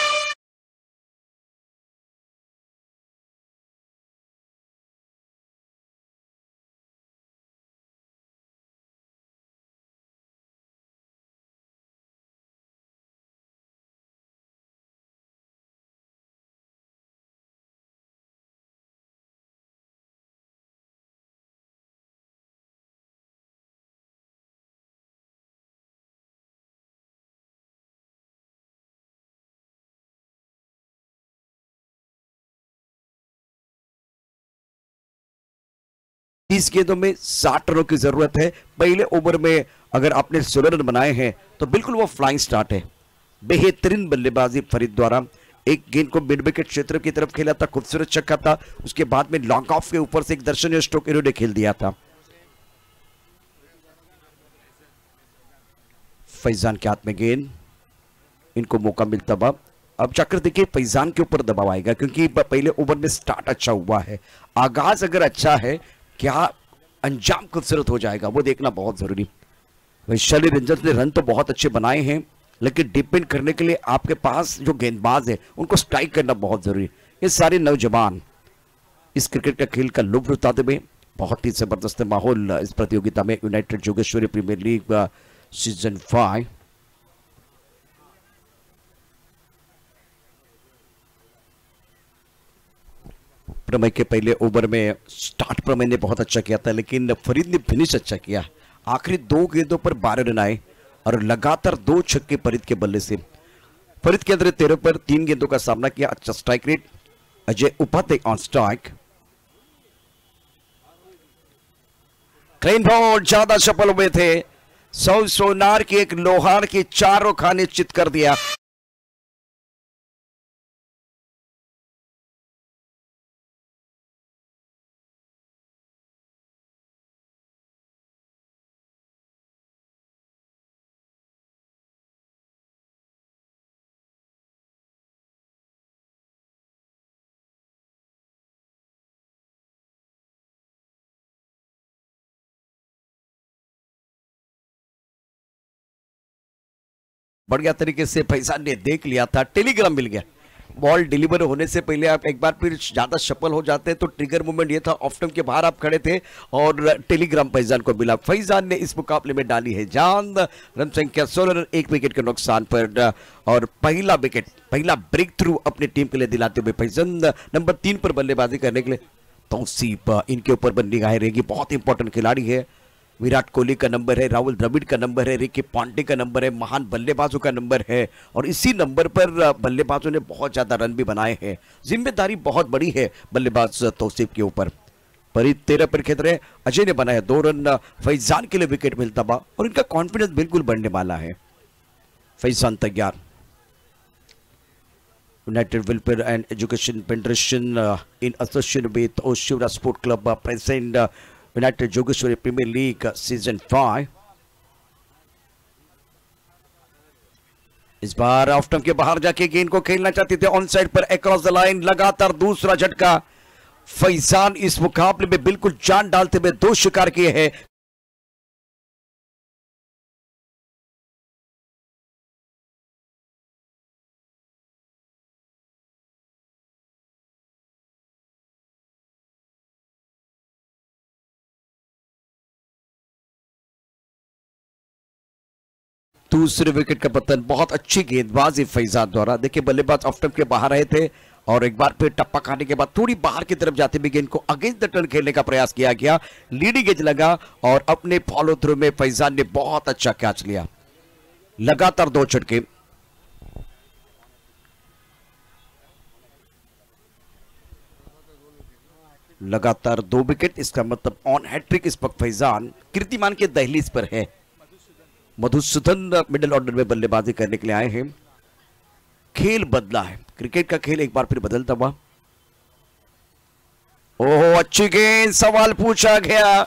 इस गेंदों में 60 रनों की जरूरत है। पहले ओवर में अगर आपने 16 रन बनाए हैं तो बिल्कुल वो फ्लाइंग स्टार्ट है। बेहतरीन बल्लेबाजी फरीद द्वारा, एक गेंद को मिड विकेट क्षेत्र की तरफ खेला था, खूबसूरत छक्का था, उसके बाद में लॉन्ग ऑफ के ऊपर से एक दर्शनीय स्ट्रोक इन्होंने खेल दिया था। फैजान के हाथ में गेंद, इनको मौका मिलता हुआ अब चक्र देखिए फैजान के ऊपर दबाव आएगा क्योंकि पहले ओवर में स्टार्ट अच्छा हुआ है, आगाज अगर अच्छा है, क्या अंजाम खूबसूरत हो जाएगा वो देखना बहुत जरूरी। वैशाली रेंजर्स ने रन तो बहुत अच्छे बनाए हैं, लेकिन डिपेंड करने के लिए आपके पास जो गेंदबाज है उनको स्ट्राइक करना बहुत जरूरी। ये सारे नौजवान इस क्रिकेट का खेल का लुत्फ उठाते हुए, बहुत ही जबरदस्त माहौल इस प्रतियोगिता में। United Jogeshwari premier league season 5 प्रमय के पहले ओवर में स्टार्ट प्रमय ने बहुत अच्छा किया था, लेकिन फरीद ने फिनिश अच्छा किया। आखिरी 2 गेंदों पर 12 रन आए और लगातार 2 छक्के फरीद के बल्ले से। फरीद के अंदर 13 पर 3 गेंदों का सामना किया, अच्छा strike rate. Ajay Upadhyay on strike. Clean ball, ज्यादा सफल हुए थे। सोनार की एक लोहार की 4 खाने चित कर दिया। बढ़िया तरीके से फैजान ने देख लिया था, टेलीग्राम मिल गया। बॉल डिलीवर होने से पहले आप एक बार फिर ज्यादा सफल हो जाते तो ट्रिगर मूवमेंट ये था, ऑफ स्टंप के बाहर आप खड़े थे और टेलीग्राम फैजान को मिला। फैजान ने इस मुकाबले में डाली है जान। रन संख्या 16 रन, 1 विकेट के नुकसान पर और पहला विकेट, पहला ब्रेक थ्रू अपनी टीम के लिए दिलाते हुए फैजान नंबर 3 पर बल्लेबाजी करने के लिए तौसीफ इनके ऊपर बन निगाहें रहेगी। बहुत इंपॉर्टेंट खिलाड़ी है। विराट कोहली का नंबर है, राहुल द्रविड़ का नंबर है, रिकी पांडे का नंबर है, महान बल्लेबाजों का नंबर है और इसी नंबर पर बल्लेबाजों ने बहुत ज्यादा रन भी बनाए हैं। जिम्मेदारी बहुत बड़ी है बल्लेबाज तौसीफ के ऊपर। फरीद 13 पर खेल रहे, अजय ने बनाया 2 रन। फैजान के लिए विकेट मिलता हुआ और इनका कॉन्फिडेंस बिल्कुल बढ़ने वाला है। फैजान तैयार। United welfare and education federation in association with Oshiwara sport club present united Jogeshwari premier league season 5। इस बार ऑफ स्टंप के बाहर जाके गेंद को खेलना चाहते थे, ऑन साइड पर अक्रॉस द लाइन, लगातार दूसरा झटका। फैजान इस मुकाबले में बिल्कुल जान डालते हुए 2 शिकार किए हैं। दूसरे विकेट का पतन, बहुत अच्छी गेंदबाजी फैजान द्वारा। देखिए बल्लेबाज ऑफ स्टंप के बाहर रहे थे और एक बार फिर टप्पा खाने के बाद थोड़ी बाहर की तरफ जाते हुए गेंद को अगेंस्ट द टर्न खेलने का प्रयास किया गया। लीडिंग एज लगा और अपने फॉलो थ्रू में फैजान ने बहुत अच्छा कैच लिया। लगातार 2 झटके। लगातार 2 विकेट, इसका मतलब ऑन हैट्रिक इस वक्त फैजान कीर्तिमान के दहलीज पर है। मधुसूदन मिडिल ऑर्डर में बल्लेबाजी करने के लिए आए हैं। खेल बदला है, क्रिकेट का खेल एक बार फिर बदलता हुआ। ओह अच्छी गेंद, सवाल पूछा गया।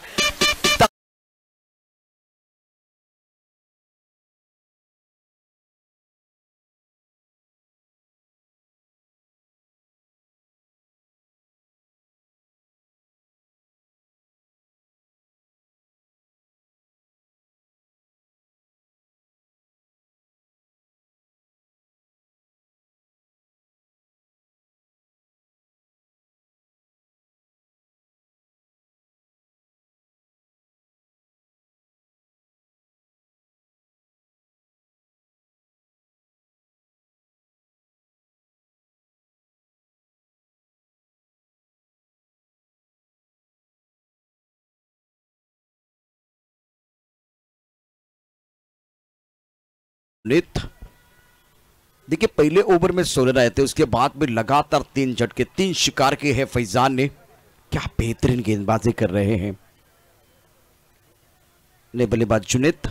देखिए पहले ओवर में 16 आए थे, उसके बाद में लगातार 3 झटके, 3 शिकार किए हैं फैजान ने। क्या बेहतरीन गेंदबाजी कर रहे हैं। ने बल्लेबाज जुनेद,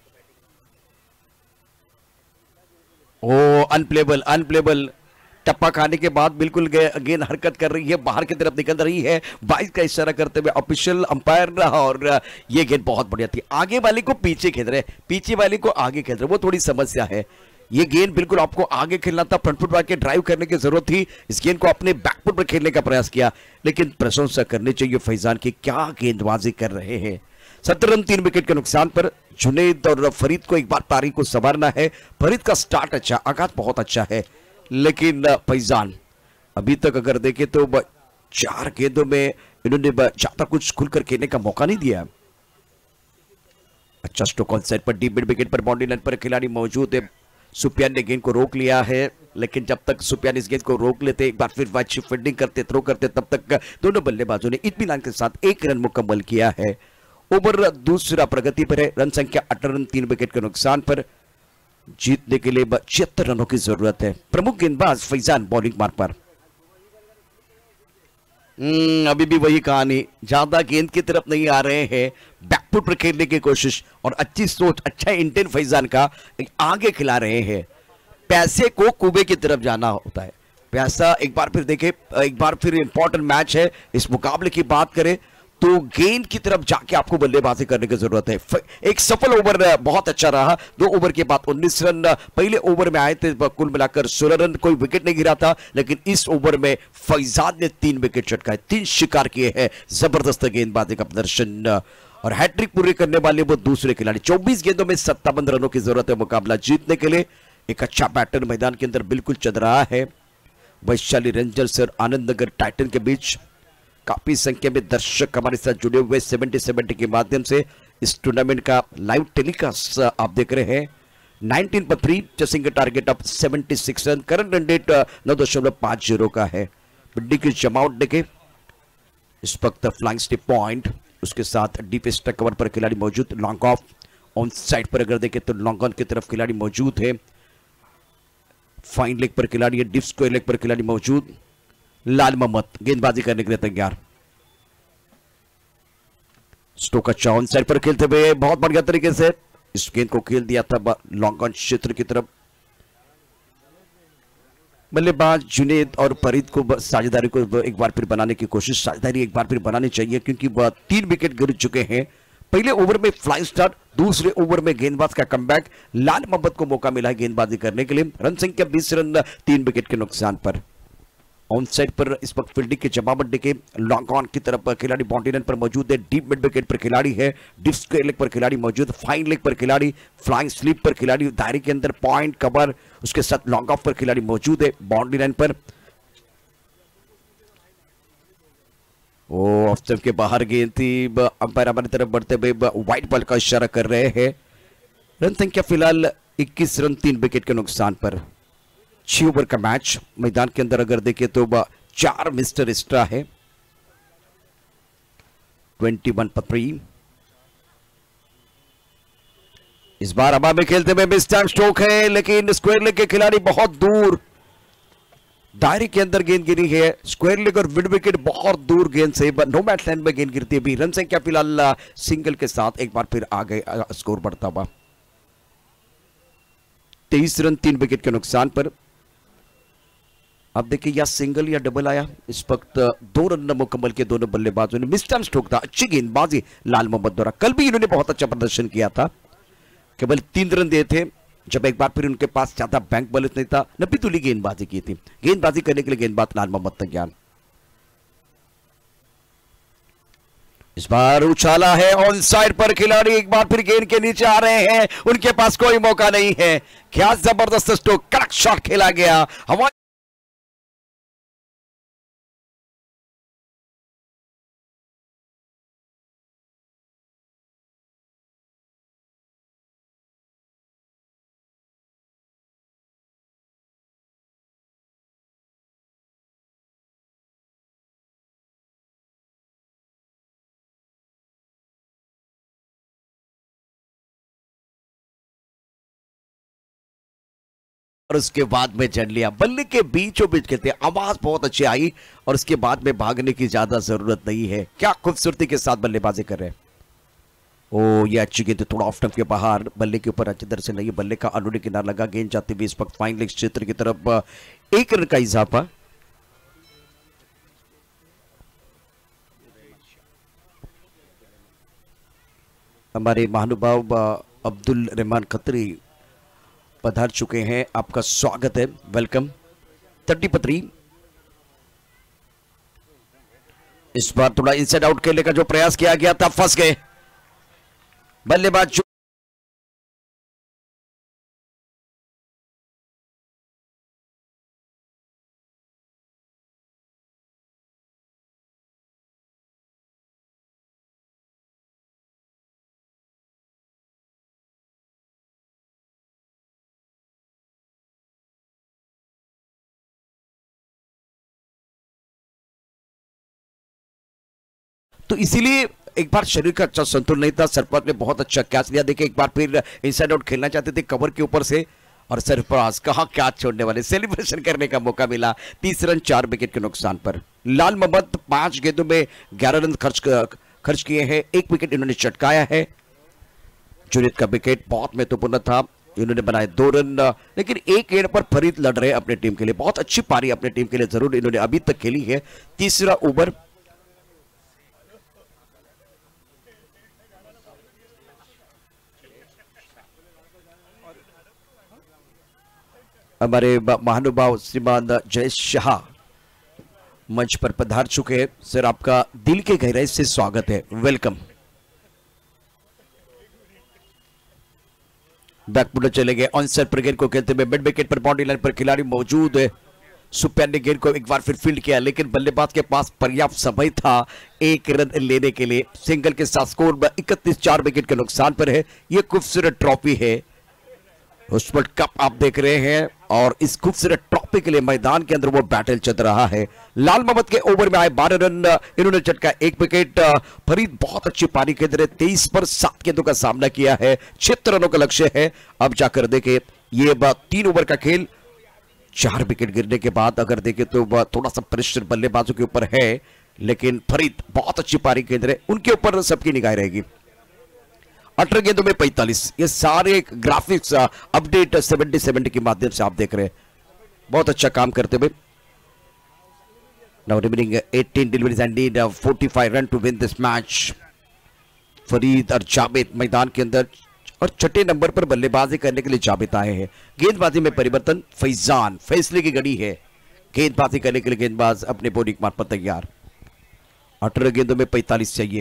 ओ अनप्लेबल, अनप्लेबल। टप्पा खाने के बाद बिल्कुल गेंद हरकत कर रही है, बाहर की तरफ निकल रही है। 22 का इशारा करते हुए ऑफिशियल अंपायर रहा और ये गेंद बहुत बढ़िया थी। आगे वाले को पीछे खेल रहे, पीछे वाले को आगे खेल रहे, वो थोड़ी समस्या है। ये गेंद बिल्कुल आपको आगे खेलना था, फ्रंट फुट के ड्राइव करने की जरूरत थी। इस गेंद को अपने बैक फुट पर खेलने का प्रयास किया, लेकिन प्रशंसा करनी चाहिए फैजान की, क्या गेंदबाजी कर रहे हैं। 17 रन 3 विकेट के नुकसान पर जुनैद और फरीद को एक बार पारी को संवारना है। फरीद का स्टार्ट अच्छा, आगाज बहुत अच्छा है, लेकिन फैजान अभी तक अगर देखें तो 4 गेंदों में इन्होंने ज्यादा कुछ खुलकर खेलने का मौका नहीं दिया। अच्छा स्ट्रोक ऑन साइड पर डीप मिड विकेट पर बाउंड्री लाइन पर खिलाड़ी मौजूद है। सुफियान ने गेंद को रोक लिया है, लेकिन जब तक सुफियान इस गेंद को रोक लेते, एक बार फिर वाइड फील्डिंग करते, थ्रो करते, तब तक दोनों बल्लेबाजों ने इत्मीनान के साथ 1 रन मुकम्मल किया है। ओवर दूसरा प्रगति पर है, रन संख्या 18 रन 3 विकेट के नुकसान पर। जीतने के लिए 76 रनों की जरूरत है। प्रमुख गेंदबाज फैजान बॉलिंग मार्ग पर। अभी भी वही कहानी, ज्यादा गेंद की तरफ नहीं आ रहे हैं, बैकफुट पर खेलने की कोशिश और अच्छी सोच, अच्छा इंटेंट फैजान का, आगे खिला रहे हैं। पैसे को कुबे की तरफ जाना होता है। पैसा एक बार फिर देखें, एक बार फिर इंपॉर्टेंट मैच है। इस मुकाबले की बात करें तो गेंद की तरफ जाके आपको बल्लेबाजी करने की जरूरत है। एक सफल ओवर बहुत अच्छा रहा। 2 ओवर के बाद 19 रन पहले ओवर में आए थे, कुल मिलाकर 16 रन, कोई विकेट नहीं गिरा था, लेकिन इस ओवर में फैजान ने 3 विकेट चटकाए, 3 शिकार किए हैं। जबरदस्त गेंदबाजी का प्रदर्शन और हैट्रिक पूरी करने वाले वो दूसरे खिलाड़ी। 24 गेंदों में 57 रनों की जरूरत है मुकाबला जीतने के लिए। एक अच्छा बैटर मैदान के अंदर बिल्कुल चल रहा है। वैशाली रेंजर्स और आनंद नगर टाइटन के बीच काफी संख्या में दर्शक हमारे साथ जुड़े हुए 70 के माध्यम से इस टूर्नामेंट का लाइव टेलीकास्ट आप देख रहे हैं। 19 चेसिंग का target of 76 run, current run rate 9.50 का है। बिड्डी की जमावट देखे, इस वक्त फ्लाइंग स्टिप पॉइंट, उसके साथ डीप स्ट्राइक कवर पर खिलाड़ी मौजूद। लॉन्ग ऑफ ऑन साइड पर अगर देखें तो लॉन्ग ऑन की तरफ खिलाड़ी मौजूद है। फाइन लेग पर खिलाड़ी है, डीप स्क्वायर लेग पर खिलाड़ी मौजूद। लाल मोहम्मद गेंदबाजी करने के लिए तैयार। स्टोक अच्छा ऑन साइड पर खेलते हुए बहुत बढ़िया तरीके से इस गेंद को खेल दिया था लॉन्ग ऑन क्षेत्र की तरफ। बल्लेबाज जुनैद और फरीद को साझेदारी को एक बार फिर बनाने की कोशिश, साझेदारी एक बार फिर बनानी चाहिए, क्योंकि वह 3 विकेट गिर चुके हैं। पहले ओवर में फ्लाइंग स्टार्ट, दूसरे ओवर में गेंदबाज का कमबैक। लाल मोहम्मद को मौका मिला है गेंदबाजी करने के लिए। रन संख्या 20 रन 3 विकेट के नुकसान पर। ऑन साइड पर इस वक्त फील्डिंग के जवाब देखे, लॉन्ग ऑन की तरफ खिलाड़ी बाउंड्री लाइन पर मौजूद है। डीप मिड विकेट पर खिलाड़ी है, डीप स्क्वायर लेग पर खिलाड़ी मौजूद, फाइन लेग पर खिलाड़ी, फ्लाइंग स्लीप पर खिलाड़ी, दायरे के अंदर पॉइंट कवर, उसके साथ लॉन्ग ऑफ पर खिलाड़ी मौजूद है बाउंड्री लाइन पर। ऑफ स्टंप के बाहर गेंद थी, अंपायर हमारी तरफ बढ़ते हुए व्हाइट बॉल का इशारा कर रहे हैं। रन संख्या फिलहाल 21 रन 3 विकेट के नुकसान पर। 6 ओवर का मैच मैदान के अंदर अगर देखें तो 4 मिस्टर एक्स्ट्रा है। 21 इस बार हवा में खेलते हुए मिस्टर स्ट्रोक है, लेकिन स्क्वायर लेग के खिलाड़ी बहुत दूर, दायरे के अंदर गेंद गिरी है। स्क्वायर लेग और मिड विकेट बहुत दूर गेंद से नो मैच लाइन में गेंद गिरती है। रन संख्या फिलहाल सिंगल के साथ एक बार फिर आगे स्कोर बढ़ता हुआ। 23 रन 3 विकेट के नुकसान पर। अब देखिए या सिंगल या डबल आया। इस वक्त 2 रन मुकम्मल के दोनों बल्लेबाजों ने। मिस्टर स्ट्रोक था, अच्छी गेंदबाजी लाल मोहम्मद द्वारा। कल भी इन्होंने बहुत अच्छा प्रदर्शन किया था, केवल 3 रन दिए थे, जब एक बार फिर उनके पास ज्यादा बैंक बैलेंस नहीं था। 90 तुली गेंदबाजी की थी। गेंदबाजी करने के लिए गेंदबाज लाल मोहम्मद तैयार। इस बार उछाला है ऑन साइड पर, खिलाड़ी एक बार फिर गेंद के नीचे आ रहे हैं, उनके पास कोई मौका नहीं है। क्या जबरदस्त स्ट्रोक, कड़क शॉट खेला गया। हवा और उसके बाद में जड़ लिया। बल्ले के बीचों बीच खेलते, आवाज बहुत अच्छी आई और उसके बाद में भागने की ज्यादा जरूरत नहीं है। क्या खूबसूरती के साथ बल्लेबाजी कर रहे हैं। ओ ये अच्छी गेंद, थोड़ा ऑफ स्टंप के बाहर, बल्ले के ऊपर अच्छी तरह से नहीं, बल्ले का अनुडी किनारा लगा, गेंद जाती हुई इस वक्त फाइन लेग क्षेत्र की तरफ 1 रन का इजाफा। हमारे महानुभाव अब्दुल रहमान खत्री पधार चुके हैं, आपका स्वागत है, वेलकम। 30 पर 3। इस बार थोड़ा इनसाइड आउट खेलने का जो प्रयास किया गया था, फंस गए बल्लेबाज। तो इसीलिए एक बार शरीर का अच्छा संतुलन नहीं था, सरफराज ने बहुत अच्छा कैच लिया। देखिए एक बार फिर इनसाइड आउट खेलना चाहते थे कवर के ऊपर से, और सरफराज कहां कैच छोड़ने वाले, सेलिब्रेशन करने का मौका मिला। 30 रन 4 विकेट के नुकसान पर। लाल मोहम्मद 5 गेंदों में 11 रन खर्च किए हैं, 1 विकेट इन्होंने चटकाया है। जुनेद का विकेट बहुत महत्वपूर्ण था, इन्होंने बनाए 2 रन, लेकिन एक गेंद पर फरीद लड़ रहे अपने टीम के लिए। बहुत अच्छी पारी अपने टीम के लिए जरूर इन्होंने अभी तक खेली है। तीसरा ओवर हमारे महानुभाव श्रीमान जय शाह मंच पर पधार चुके हैं। सर आपका दिल के गहराई से स्वागत है, वेलकम। बैकफुट चले गए, ऑन साइड पर गेंद को खेलते हुए मिड विकेट पर बाउंड्री लाइन पर खिलाड़ी मौजूद है। सुपैन ने गेंद को एक बार फिर फील्ड किया, लेकिन बल्लेबाज के पास पर्याप्त समय था 1 रन लेने के लिए। सिंगल के साथ स्कोर 31 4 विकेट के नुकसान पर है। यह खूबसूरत ट्रॉफी है, वर्ल्ड कप आप देख रहे हैं, और इस खूबसूरत ट्रॉफी के लिए मैदान के अंदर वो बैटल चल रहा है। लाल मोहम्मद के ओवर में आए 12 रन, इन्होंने चटका 1 विकेट। फरीद बहुत अच्छी पारी के अंदर 23 पर 7 गेंदों का सामना किया है, 76 रनों का लक्ष्य है। अब जाकर देखे ये 3 ओवर का खेल, 4 विकेट गिरने के बाद अगर देखे तो थोड़ा सा प्रेशर बल्लेबाजों के ऊपर है, लेकिन फरीद बहुत अच्छी पारी के अंदर है, उनके ऊपर सबकी निगाह रहेगी। 18 गेंदों में 45, ये सारे ग्राफिक्स अपडेट 70 के माध्यम से आप देख रहे हैं, बहुत अच्छा काम करते हुए। Now remaining 18 deliveries and need 45 run to win this match. Farid और जावेद मैदान के अंदर, और छठे नंबर पर बल्लेबाजी करने के लिए जावेद आए हैं। गेंदबाजी में परिवर्तन, फैजान फैसले की घड़ी है, गेंदबाजी करने के लिए गेंदबाज अपने बॉडी मार्क पर तैयार। 18 गेंदों में 45 चाहिए।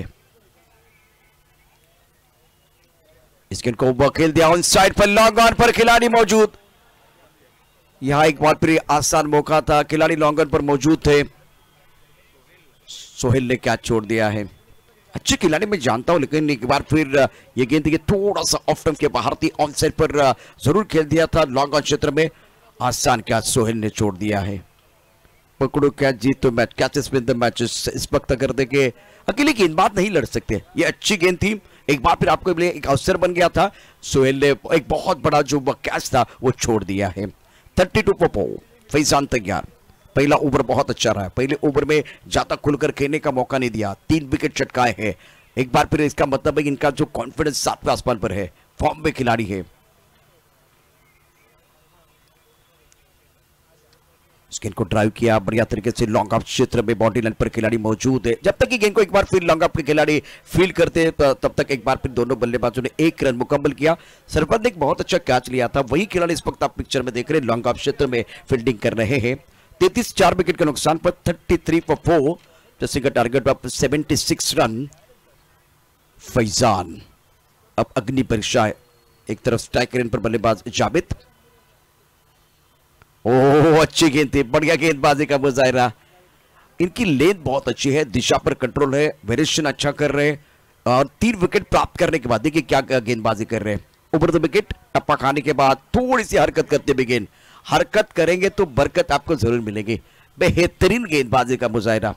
इस गेंद को खेल दिया ऑन साइड पर, लॉन्ग ऑन पर खिलाड़ी मौजूद। यहां एक बार फिर आसान मौका था, खिलाड़ी लॉन्ग ऑन पर मौजूद थे, सोहेल ने कैच छोड़ दिया है। अच्छे खिलाड़ी मैं जानता हूं, लेकिन एक बार फिर ये गेंद थोड़ा सा ऑफ स्टंप के बाहर थी, ऑन साइड पर जरूर खेल दिया था लॉन्ग ऑन क्षेत्र में। आसान कैच सोहेल ने छोड़ दिया है। पकड़ो कैच जीतो match, catches win the matches. इस वक्त अगर देखे अकेले गेंदबाज नहीं लड़ सकते, ये अच्छी गेंद थी, एक बार फिर आपको लिए एक अवसर बन गया था, सोहेल ने एक बहुत बड़ा जो कैच था वो छोड़ दिया है। 32 पर 4, फैजान तैयार। पहला ओवर बहुत अच्छा रहा, पहले ओवर में ज्यादा खुलकर खेलने का मौका नहीं दिया, 3 विकेट चटकाए हैं। एक बार फिर इसका मतलब है कि इनका जो कॉन्फिडेंस 7वें आसमान पर है, फॉर्म में खिलाड़ी है। गेंद को ड्राइव किया बढ़िया तरीके से, लॉन्ग ऑफ क्षेत्र में बाउंड्री लाइन पर खिलाड़ी मौजूद है। जब तक कि गेंद को एक बार फिर लॉन्ग ऑफ के खिलाड़ी फील्ड करते तब तक एक बार फिर दोनों बल्लेबाजों ने 1 रन मुकम्मल किया। सरफराज ने एक बहुत अच्छा कैच लिया था, वही खिलाड़ी इस वक्त आप पिक्चर में देख रहे हैं, लॉन्ग ऑफ क्षेत्र में फील्डिंग कर रहे हैं। 33 4 विकेट के नुकसान पर 33 पर 4, जैसे का टारगेट पर 76 रन। फैजान अब अग्नि परीक्षा, एक तरफ स्ट्राइक रेंज पर बल्लेबाज जावेद। ओह अच्छी गेंद थी, बढ़िया गेंदबाजी का मुजाहिरा। इनकी लेंथ बहुत अच्छी है, दिशा पर कंट्रोल है, वेरिएशन अच्छा कर रहे हैं, और 3 विकेट प्राप्त करने के बाद देखिए क्या गेंदबाजी कर रहे हैं। ओवर द विकेट, टप्पा खाने के बाद थोड़ी सी हरकत करते हुए गेंद, हरकत करेंगे तो बरकत आपको जरूर मिलेगी। बेहतरीन गेंदबाजी का मुजाहिरा।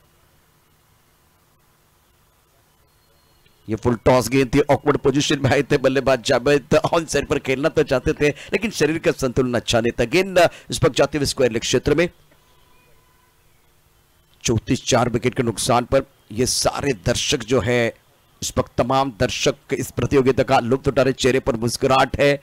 ये फुल टॉस गेंद थी, ऑकवर्ड पोजीशन में आए थे बल्लेबाज जावेद, ऑन साइड पर खेलना तो चाहते थे, लेकिन शरीर का संतुलन अच्छा नहीं था। गेंद इस वक्त जाते हुए स्क्वायर लेग क्षेत्र में। 34 4 विकेट के नुकसान पर ये सारे दर्शक जो है, इस वक्त तमाम दर्शक इस प्रतियोगिता का लुत्फ उठा रहे, चेहरे पर मुस्कुराहट है।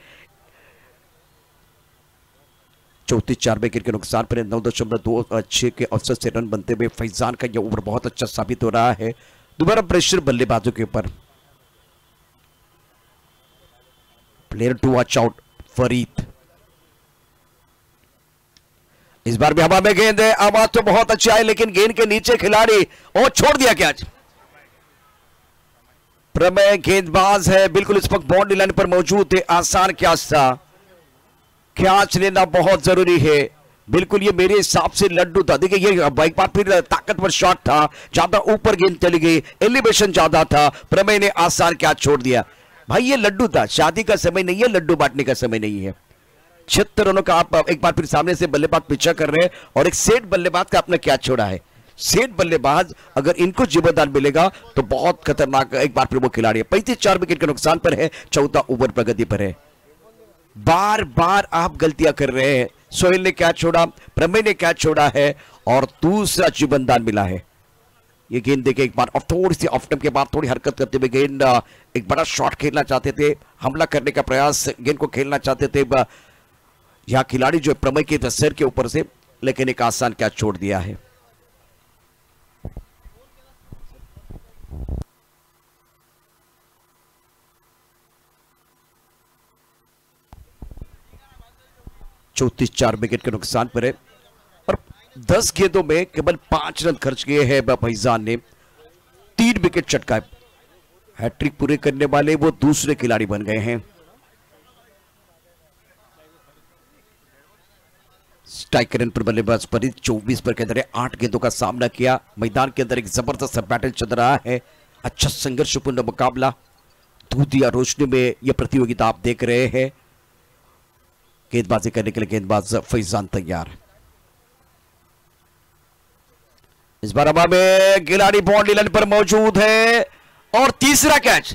34 4 विकेट के नुकसान पर 9.26 के औसत से रन बनते हुए फैजान का यह ओवर बहुत अच्छा साबित हो रहा है। दोबारा प्रेशर बल्लेबाजों के ऊपर। Player to watch out Farid. बार भी हवा में गेंद है, आवाज तो बहुत अच्छी आई लेकिन गेंद के नीचे खिलाड़ी और छोड़ दिया कैच। प्रमेय गेंदबाज है, बिल्कुल इस वक्त बाउंड्री लाइन पर मौजूद है। आसान कैच था, कैच लेना बहुत जरूरी है। बिल्कुल ये मेरे हिसाब से लड्डू था। देखिए ये बाइक पर फिर ताकतवर शॉट था, ज्यादा ऊपर गेंद चली गई, एलिवेशन ज्यादा था, प्रमेय ने आसान कैच छोड़ दिया। भाई ये लड्डू था, शादी का समय नहीं है, लड्डू बांटने का समय नहीं है। 76 रनों का आप एक बार फिर सामने से बल्लेबाज पीछा कर रहे हैं और एक सेठ बल्लेबाज का अपना कैच छोड़ा है। सेठ बल्लेबाज अगर इनको जीवनदान मिलेगा तो बहुत खतरनाक एक बार फिर वो खिलाड़ी है। 35 विकेट के नुकसान पर है, 14 ओवर प्रगति पर है। बार बार आप गलतियां कर रहे हैं। सोहेल ने कैच छोड़ा, प्रमेय ने कैच छोड़ा है और दूसरा जीवनदान मिला है। ये गेंद देखे एक बार थोड़ी सी ऑफ टाइम के बाद थोड़ी हरकत करते हुए गेंद एक बड़ा शॉट खेलना चाहते थे, हमला करने का प्रयास गेंद को खेलना चाहते थे यह खिलाड़ी जो प्रमेय के सिर के ऊपर से, लेकिन एक आसान कैच छोड़ दिया है। चौतीस 4 विकेट के नुकसान पर है और 10 गेंदों में केवल 5 रन खर्च किए हैं फैजान ने, 3 विकेट चटकाए। हैट्रिक पूरे करने वाले वो दूसरे खिलाड़ी बन गए हैं। स्ट्राइकर पर बल्लेबाज फरीद 24 पर के अंदर 8 गेंदों का सामना किया। मैदान के अंदर एक जबरदस्त बैटल चल रहा है, अच्छा संघर्षपूर्ण मुकाबला। दूधिया रोशनी में यह प्रतियोगिता आप देख रहे हैं। गेंदबाजी करने के लिए गेंदबाज फैजान तैयार। इस बार हवा में खिलाड़ी बाउंड्री लाइन पर मौजूद है और तीसरा कैच,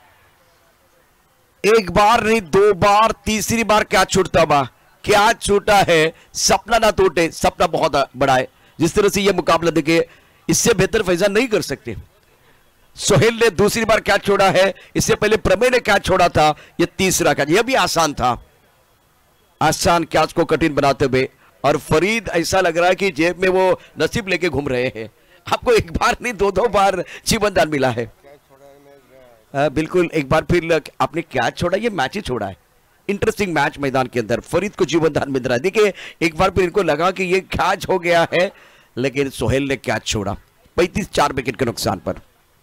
एक बार नहीं 2 बार, तीसरी बार कैच छूटता हुआ। कैच छूटा है, सपना ना टूटे, सपना बहुत बड़ा है। जिस तरह से यह मुकाबला देखे इससे बेहतर फैजान नहीं कर सकते। सोहेल ने दूसरी बार कैच छोड़ा है, इससे पहले प्रमेय ने कैच छोड़ा था, यह तीसरा कैच, यह भी आसान था। आसान कैच को कठिन बनाते हुए और फरीद ऐसा लग रहा है कि जेब में वो नसीब लेके घूम रहे हैं। आपको एक बार नहीं 2-2 बार जीवनदान मिला है। बिल्कुल एक बार फिर आपने कैच छोड़ा, ये मैच ही छोड़ा है। इंटरेस्टिंग मैच मैदान के अंदर फरीद को जीवनदान मिल रहा है। देखिए एक बार फिर इनको लगा कि ये कैच हो गया है, लेकिन सोहेल ने कैच छोड़ा 35 4 विकेट के नुकसान पर।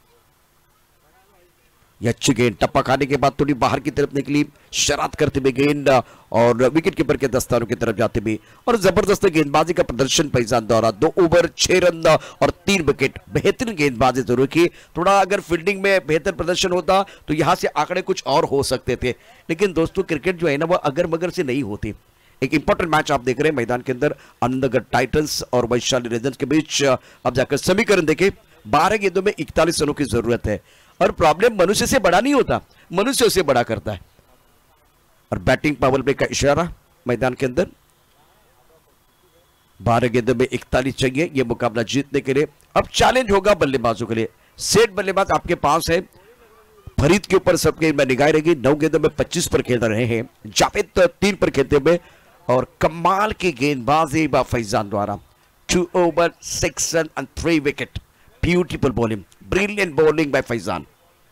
यह अच्छी गेंद टप्पा खाने के बाद थोड़ी बाहर की तरफ निकली, शरारत करते हुए गेंद और विकेट कीपर के दस्तानों की तरफ जाते हुए और जबरदस्त गेंदबाजी का प्रदर्शन फैजान द्वारा। 2 ओवर 6 रन और 3 विकेट, बेहतरीन गेंदबाजी जरूर की। थोड़ा अगर फील्डिंग में बेहतर प्रदर्शन होता तो यहां से आंकड़े कुछ और हो सकते थे, लेकिन दोस्तों क्रिकेट जो है ना वो अगर मगर से नहीं होती। एक इंपॉर्टेंट मैच आप देख रहे हैं मैदान के अंदर, आनंदगढ़ टाइटंस और वैशाली रेंजर्स के बीच। अब जाकर समीकरण देखें, 12 गेंदों में 41 रनों की जरूरत है और प्रॉब्लम मनुष्य से बड़ा नहीं होता, मनुष्य से बड़ा करता है। और बैटिंग पावर प्ले का इशारा मैदान के अंदर, 12 गेंदों में 41 चाहिए यह मुकाबला जीतने के लिए। अब चैलेंज होगा बल्लेबाजों के लिए। सेठ बल्लेबाज आपके पास है, फरीद के ऊपर सबके निगाह रहेगी। 9 गेंदों में 25 पर खेल रहे हैं, जावेद 3 पर खेलते हुए और कमाल की गेंदबाजी फैजान द्वारा। 2 over 6 run and 3 wicket, beautiful bowling, brilliant bowling by Faizan.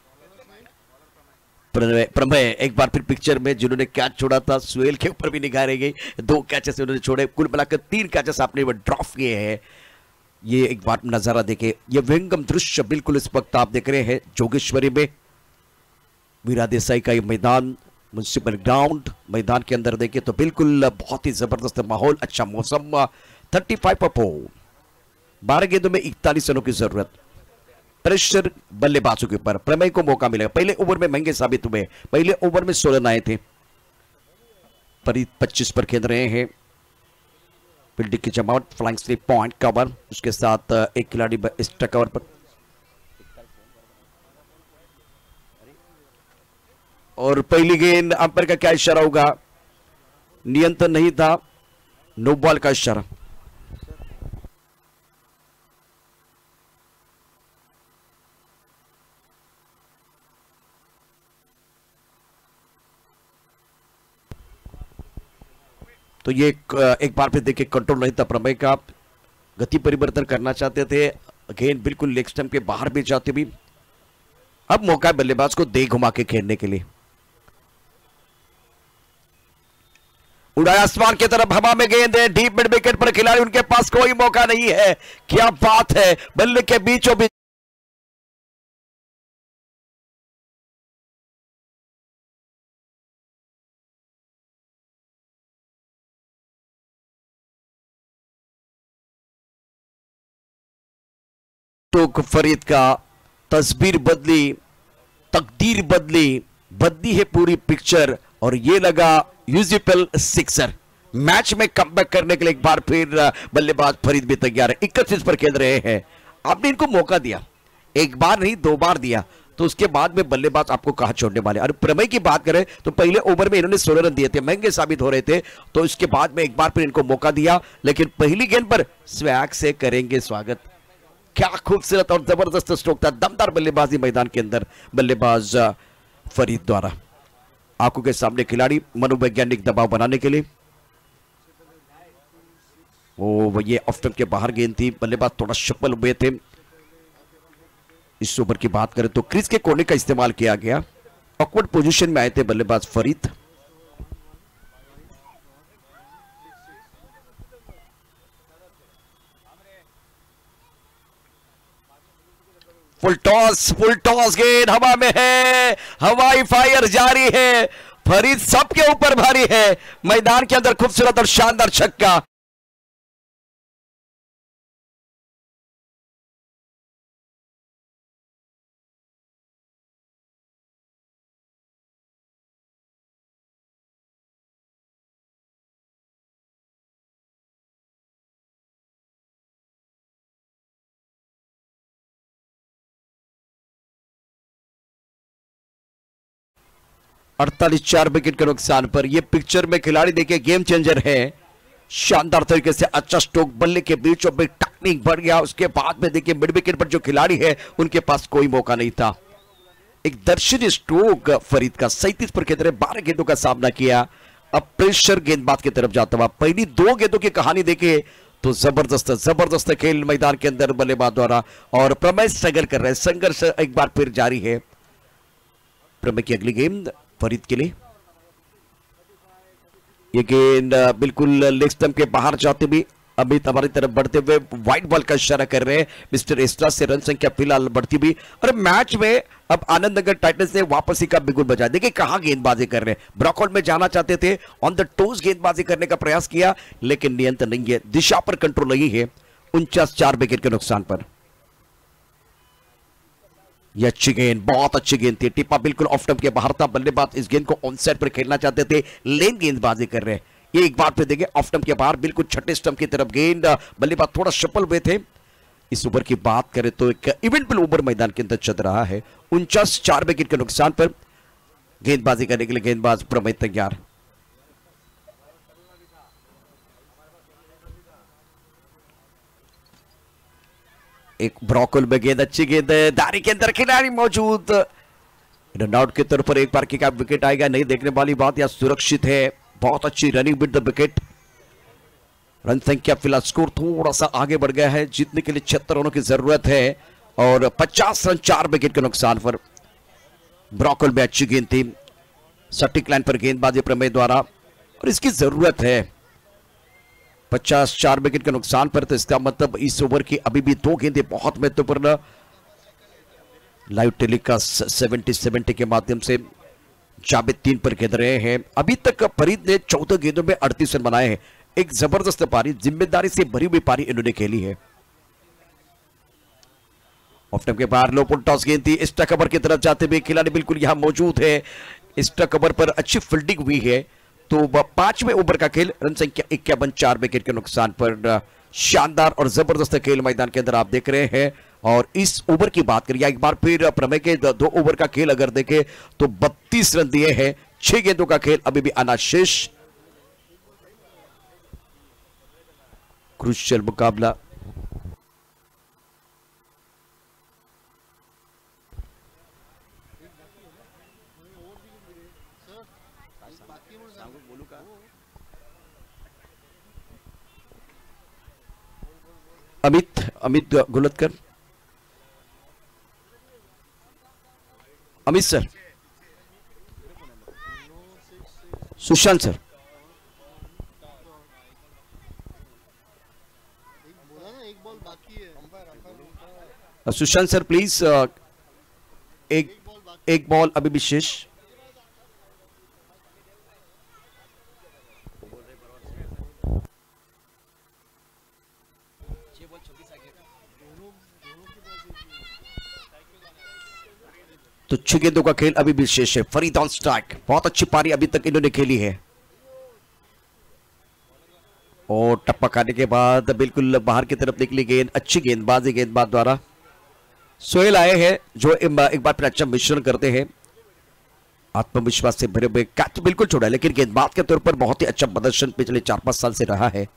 प्रमेय एक बार फिर पिक्चर में, जिन्होंने कैच छोड़ा था सोहेल के ऊपर भी निगाह रह गई। 2 कैचेस उन्होंने छोड़े, कुल मिलाकर 3 कैचेस आपने ड्रॉप किए हैं। ये एक बार नजारा देखे, ये विहंगम दृश्य बिल्कुल इस वक्त आप देख रहे हैं जोगेश्वरी में वीरा देसाई का ये मैदान, म्युनिसिपल ग्राउंड। मैदान के अंदर देखे तो बिल्कुल बहुत ही जबरदस्त माहौल, अच्छा मौसम। 35 पर 12 गेंदों में 41 रनों की जरूरत। प्रेशर बल्लेबाजों के ऊपर, प्रमेय को मौका मिलेगा। पहले ओवर में महंगे साबित हुए, पहले ओवर में 16 रन आए थे। फरीद 25 पर खेल रहे हैं। फील्डिंग की जमावट, फ्लाइंग स्लिप, पॉइंट कवर, उसके साथ एक खिलाड़ी एक्स्ट्रा कवर पर। और पहली गेंद अंपायर का क्या इशारा होगा? नियंत्रण नहीं था, नो बॉल का इशारा। तो ये एक बार फिर देखिए कंट्रोल नहीं था प्रमेय का, गति परिवर्तन करना चाहते थे, गेंद बिल्कुल लेग स्टंप के बाहर भी जाते भी। अब मौका है बल्लेबाज को दे घुमा के खेलने के लिए। उड़ाया आसमान की तरफ, हवा में गेंद है, डीप मिड विकेट पर खिलाड़ी, उनके पास कोई मौका नहीं है। क्या बात है, बल्ले के बीचों बीच टोक फरीद का तस्वीर बदली, तकदीर बदली, बदली है पूरी पिक्चर और ये लगा यूजिपल सिक्सर। मैच में कमबैक करने के लिए एक बार फिर बल्लेबाज फरीद भी तैयार है। 31 पर खेल रहे हैं। आपने इनको मौका दिया, एक बार नहीं 2 बार दिया, तो उसके बाद में बल्लेबाज आपको कहां छोड़ने वाले। और प्रमेय की बात करें तो पहले ओवर में इन्होंने 16 रन दिए थे, महंगे साबित हो रहे थे, तो इसके बाद में एक बार फिर इनको मौका दिया, लेकिन पहली गेंद पर स्वैग से करेंगे स्वागत। क्या खूबसूरत और जबरदस्त स्ट्रोक था, दमदार बल्लेबाजी मैदान के अंदर बल्लेबाज फरीद द्वारा। आंखों के सामने खिलाड़ी, मनोवैज्ञानिक दबाव बनाने के लिए। वो ये ऑफ स्टंप के बाहर गेंद थी, बल्लेबाज थोड़ा शफल हुए थे। इस ओवर की बात करें तो क्रीज के कोने का इस्तेमाल किया गया, ऑकवर्ड पोजीशन में आए थे बल्लेबाज फरीद। फुल टॉस गेंद हवा में है, हवाई फायर जारी है, फरीद सबके ऊपर भारी है, मैदान के अंदर खूबसूरत और शानदार छक्का। अड़तालीस 4 विकेट के नुकसान पर यह पिक्चर में खिलाड़ी देखिए गेम चेंजर है। शानदार तरीके से अच्छा स्ट्रोक, बल्ले के बीचों बीच टेक्निक बढ़ गया। उसके बाद में देखिए मिड विकेट पर जो खिलाड़ी है उनके पास कोई मौका नहीं था। एक दर्शनीय स्ट्रोक फरीद का, 37 पर खेल रहे 12 गेंदों का सामना किया। अब प्रेशर गेंदबाज की तरफ जाता हुआ, पहली 2 गेंदों की कहानी देखे तो जबरदस्त खेल मैदान के अंदर बल्लेबाज द्वारा, और प्रमेय स्ट्रगल कर रहे हैं, संघर्ष एक बार फिर जारी है। प्रमेय की अगली गेंद फरीद के लिए, ये गेंद बिल्कुल लेग स्टंप के बाहर जाते भी अभी हमारी तरफ बढ़ते हुए व्हाइट बॉल का इशारा कर रहे हैं मिस्टर एस्ट्रा से। रन संख्या फिलहाल बढ़ती भी, और मैच में अब आनंद नगर टाइटंस ने वापसी का बिगुल बजाया। देखिए कहां गेंदबाजी कर रहे हैं, ब्रॉकआउट में जाना चाहते थे, ऑन द टोज गेंदबाजी करने का प्रयास किया, लेकिन नियंत्रण नहीं है, दिशा पर कंट्रोल नहीं है। 49 4 विकेट के नुकसान पर यह अच्छी गेंद, बहुत अच्छी गेंद थी, टिप्पा बिल्कुल ऑफ स्टंप के बाहर था। बल्लेबाज इस गेंद को ऑन साइड पर खेलना चाहते थे, लेन गेंदबाजी कर रहे हैं। ये एक बार पे देंगे ऑफ स्टंप के बाहर, बिल्कुल छठे स्टंप की तरफ गेंद, बल्लेबाज थोड़ा सफल हुए थे। इस ओवर की बात करें तो एक इवेंटफुल ओवर मैदान के अंदर चल रहा है। 49 4 विकेट के नुकसान पर गेंदबाजी करने के लिए गेंदबाज प्रमेय तैयार। एक ब्रॉकल में गेंद, अच्छी गेंद है, दारी के अंदर खिलाड़ी मौजूद, रन आउट के तौर पर एक बार की क्या विकेट आएगा नहीं देखने वाली बात, या सुरक्षित है, बहुत अच्छी running with the wicket. Run संख्या फिलहाल स्कोर थोड़ा सा आगे बढ़ गया है, जीतने के लिए 76 रनों की जरूरत है, और 50 रन 4 विकेट के नुकसान पर। ब्रॉकल में अच्छी गेंद थी, सटीक लाइन पर गेंदबाजी प्रमेय द्वारा, और इसकी जरूरत है। 50 4 विकेट के नुकसान पर, तो इसका मतलब इस ओवर की अभी भी 2 गेंदें बहुत महत्वपूर्ण। लाइव टेलीकास्ट 70-70 के माध्यम से जावेद 3 पर खेल रहे हैं। अभी तक फरीद ने 14 गेंदों में 38 रन बनाए हैं। एक जबरदस्त पारी, जिम्मेदारी से भरी हुई पारी इन्होंने खेली है। ऑफ स्टंप के बाहर लो पुल टॉस गेंद थी, एक्स्ट्रा कवर की तरफ जाते हुए खिलाड़ी बिल्कुल यहां मौजूद है, एक्स्ट्रा कवर पर अच्छी फील्डिंग हुई है। तो 5वें ओवर का खेल, रन संख्या 51 4 विकेट के नुकसान पर। शानदार और जबरदस्त खेल मैदान के अंदर आप देख रहे हैं। और इस ओवर की बात करिए एक बार फिर, प्रमेय के 2 ओवर का खेल अगर देखें तो 32 रन दिए हैं, 6 गेंदों का खेल अभी भी आना शेष। क्रूशियल मुकाबला, Amit Gulatkar, Amit sir, Sushant sir, Sushant sir please, एक बॉल अभी भी शेष। तो 6 गेंदों का खेल अभी भी शेष है। फरीद ऑन स्ट्राइक, बहुत अच्छी पारी अभी तक इन्होंने खेली है। और टप्पा खाने के बाद बिल्कुल बाहर की तरफ निकली गेंद, अच्छी गेंदबाजी गेंदबाज द्वारा। सोहेल आए हैं जो एक बार फिर अच्छा मिश्रण करते हैं, आत्मविश्वास से भरे हुए। कैच बिल्कुल छोड़ा है, लेकिन गेंदबाज के तौर पर बहुत ही अच्छा प्रदर्शन पिछले 4-5 साल से रहा है।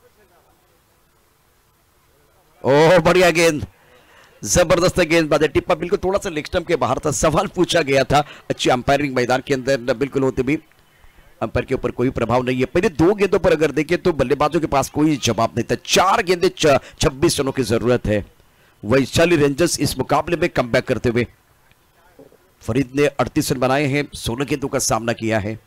ओह बढ़िया गेंद, जबरदस्त गेंदबाजी। टिप्पा बिल्कुल थोड़ा सा लेग स्टंप के बाहर था, सवाल पूछा गया था। अच्छी अंपायरिंग मैदान के अंदर बिल्कुल होते भी अंपायर के ऊपर कोई प्रभाव नहीं है। पहले 2 गेंदों पर अगर देखें तो बल्लेबाजों के पास कोई जवाब नहीं था। 4 गेंदे 26 रनों की जरूरत है। वैशाली रेंजर्स इस मुकाबले में कमबैक करते हुए, फरीद ने 38 रन बनाए हैं, 16 गेंदों का सामना किया है।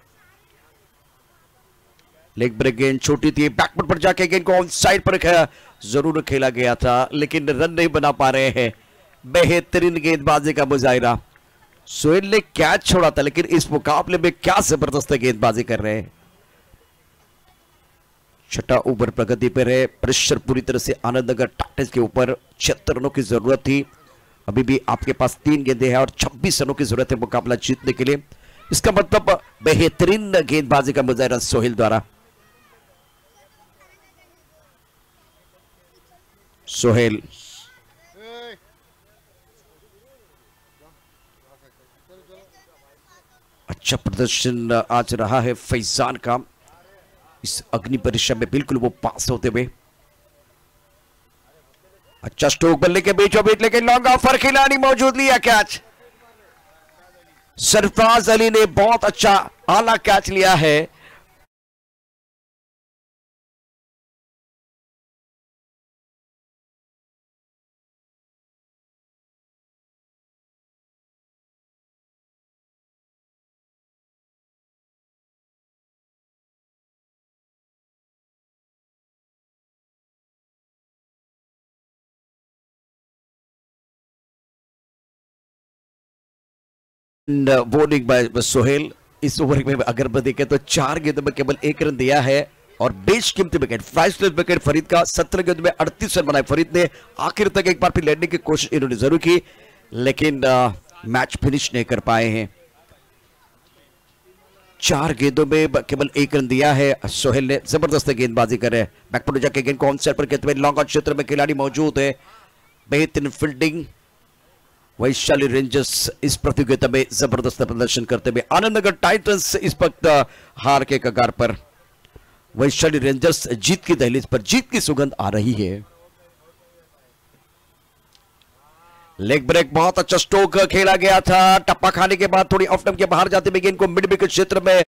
लेग ब्रेक गेंद छोटी थी, बैकफुट पर जाके गेंद को ऑन साइड पर जरूर खेला गया था, लेकिन रन नहीं बना पा रहे हैं। बेहतरीन गेंदबाजी का मुजाहिरा। सोहेल ने कैच छोड़ा था, लेकिन इस मुकाबले में क्या जबरदस्त गेंदबाजी कर रहे हैं। छठा ओवर प्रगति पर है, प्रेशर पूरी तरह से आनंदनगर टाइटंस के ऊपर। 76 रनों की जरूरत थी, अभी भी आपके पास 3 गेंदे हैं और 26 रनों की जरूरत है मुकाबला जीतने के लिए। इसका मतलब बेहतरीन गेंदबाजी का मुजाहिरा सोहेल द्वारा। सोहेल अच्छा प्रदर्शन आज रहा है फैजान का इस अग्नि परीक्षा में, बिल्कुल वो पास होते हुए। अच्छा स्ट्रोक बल्ले के बीचों बीच, लेकिन लॉन्ग ऑफर खिलाड़ी मौजूद, लिया कैच। सरफराज अली ने बहुत अच्छा आला कैच लिया है। Bowling by Sohail. इस ओवर में अगर देखें तो 4 गेंदों में केवल 1 रन दिया है और बेशकीमती विकेट, प्राइसलेस विकेट फरीद का। 17 गेंदों में 38 रन बनाए फरीद ने। आखिर तक एक बार फिर लड़ने की कोशिश इन्होंने जरूर की, लेकिन मैच फिनिश नहीं कर पाए हैं। 4 गेंदों में केवल 1 रन दिया है सोहेल ने। जबरदस्त गेंदबाजी कर रहे हैं। बैकफुट जाके गेंद को ऑन साइड पर कहते हुए, लॉन्ग ऑन क्षेत्र में खिलाड़ी मौजूद है। बेहतरीन फील्डिंग। वैशाली रेंजर्स इस प्रतियोगिता में जबरदस्त प्रदर्शन करते हुए। आनंदनगर टाइटंस इस वक्त हार के कगार पर। वैशाली रेंजर्स जीत की दहलीज पर, जीत की सुगंध आ रही है। लेग ब्रेक बहुत अच्छा स्ट्रोक खेला गया था। टप्पा खाने के बाद थोड़ी ऑफ टर्म के बाहर जाते हुए गेंद को मिड विकेट क्षेत्र में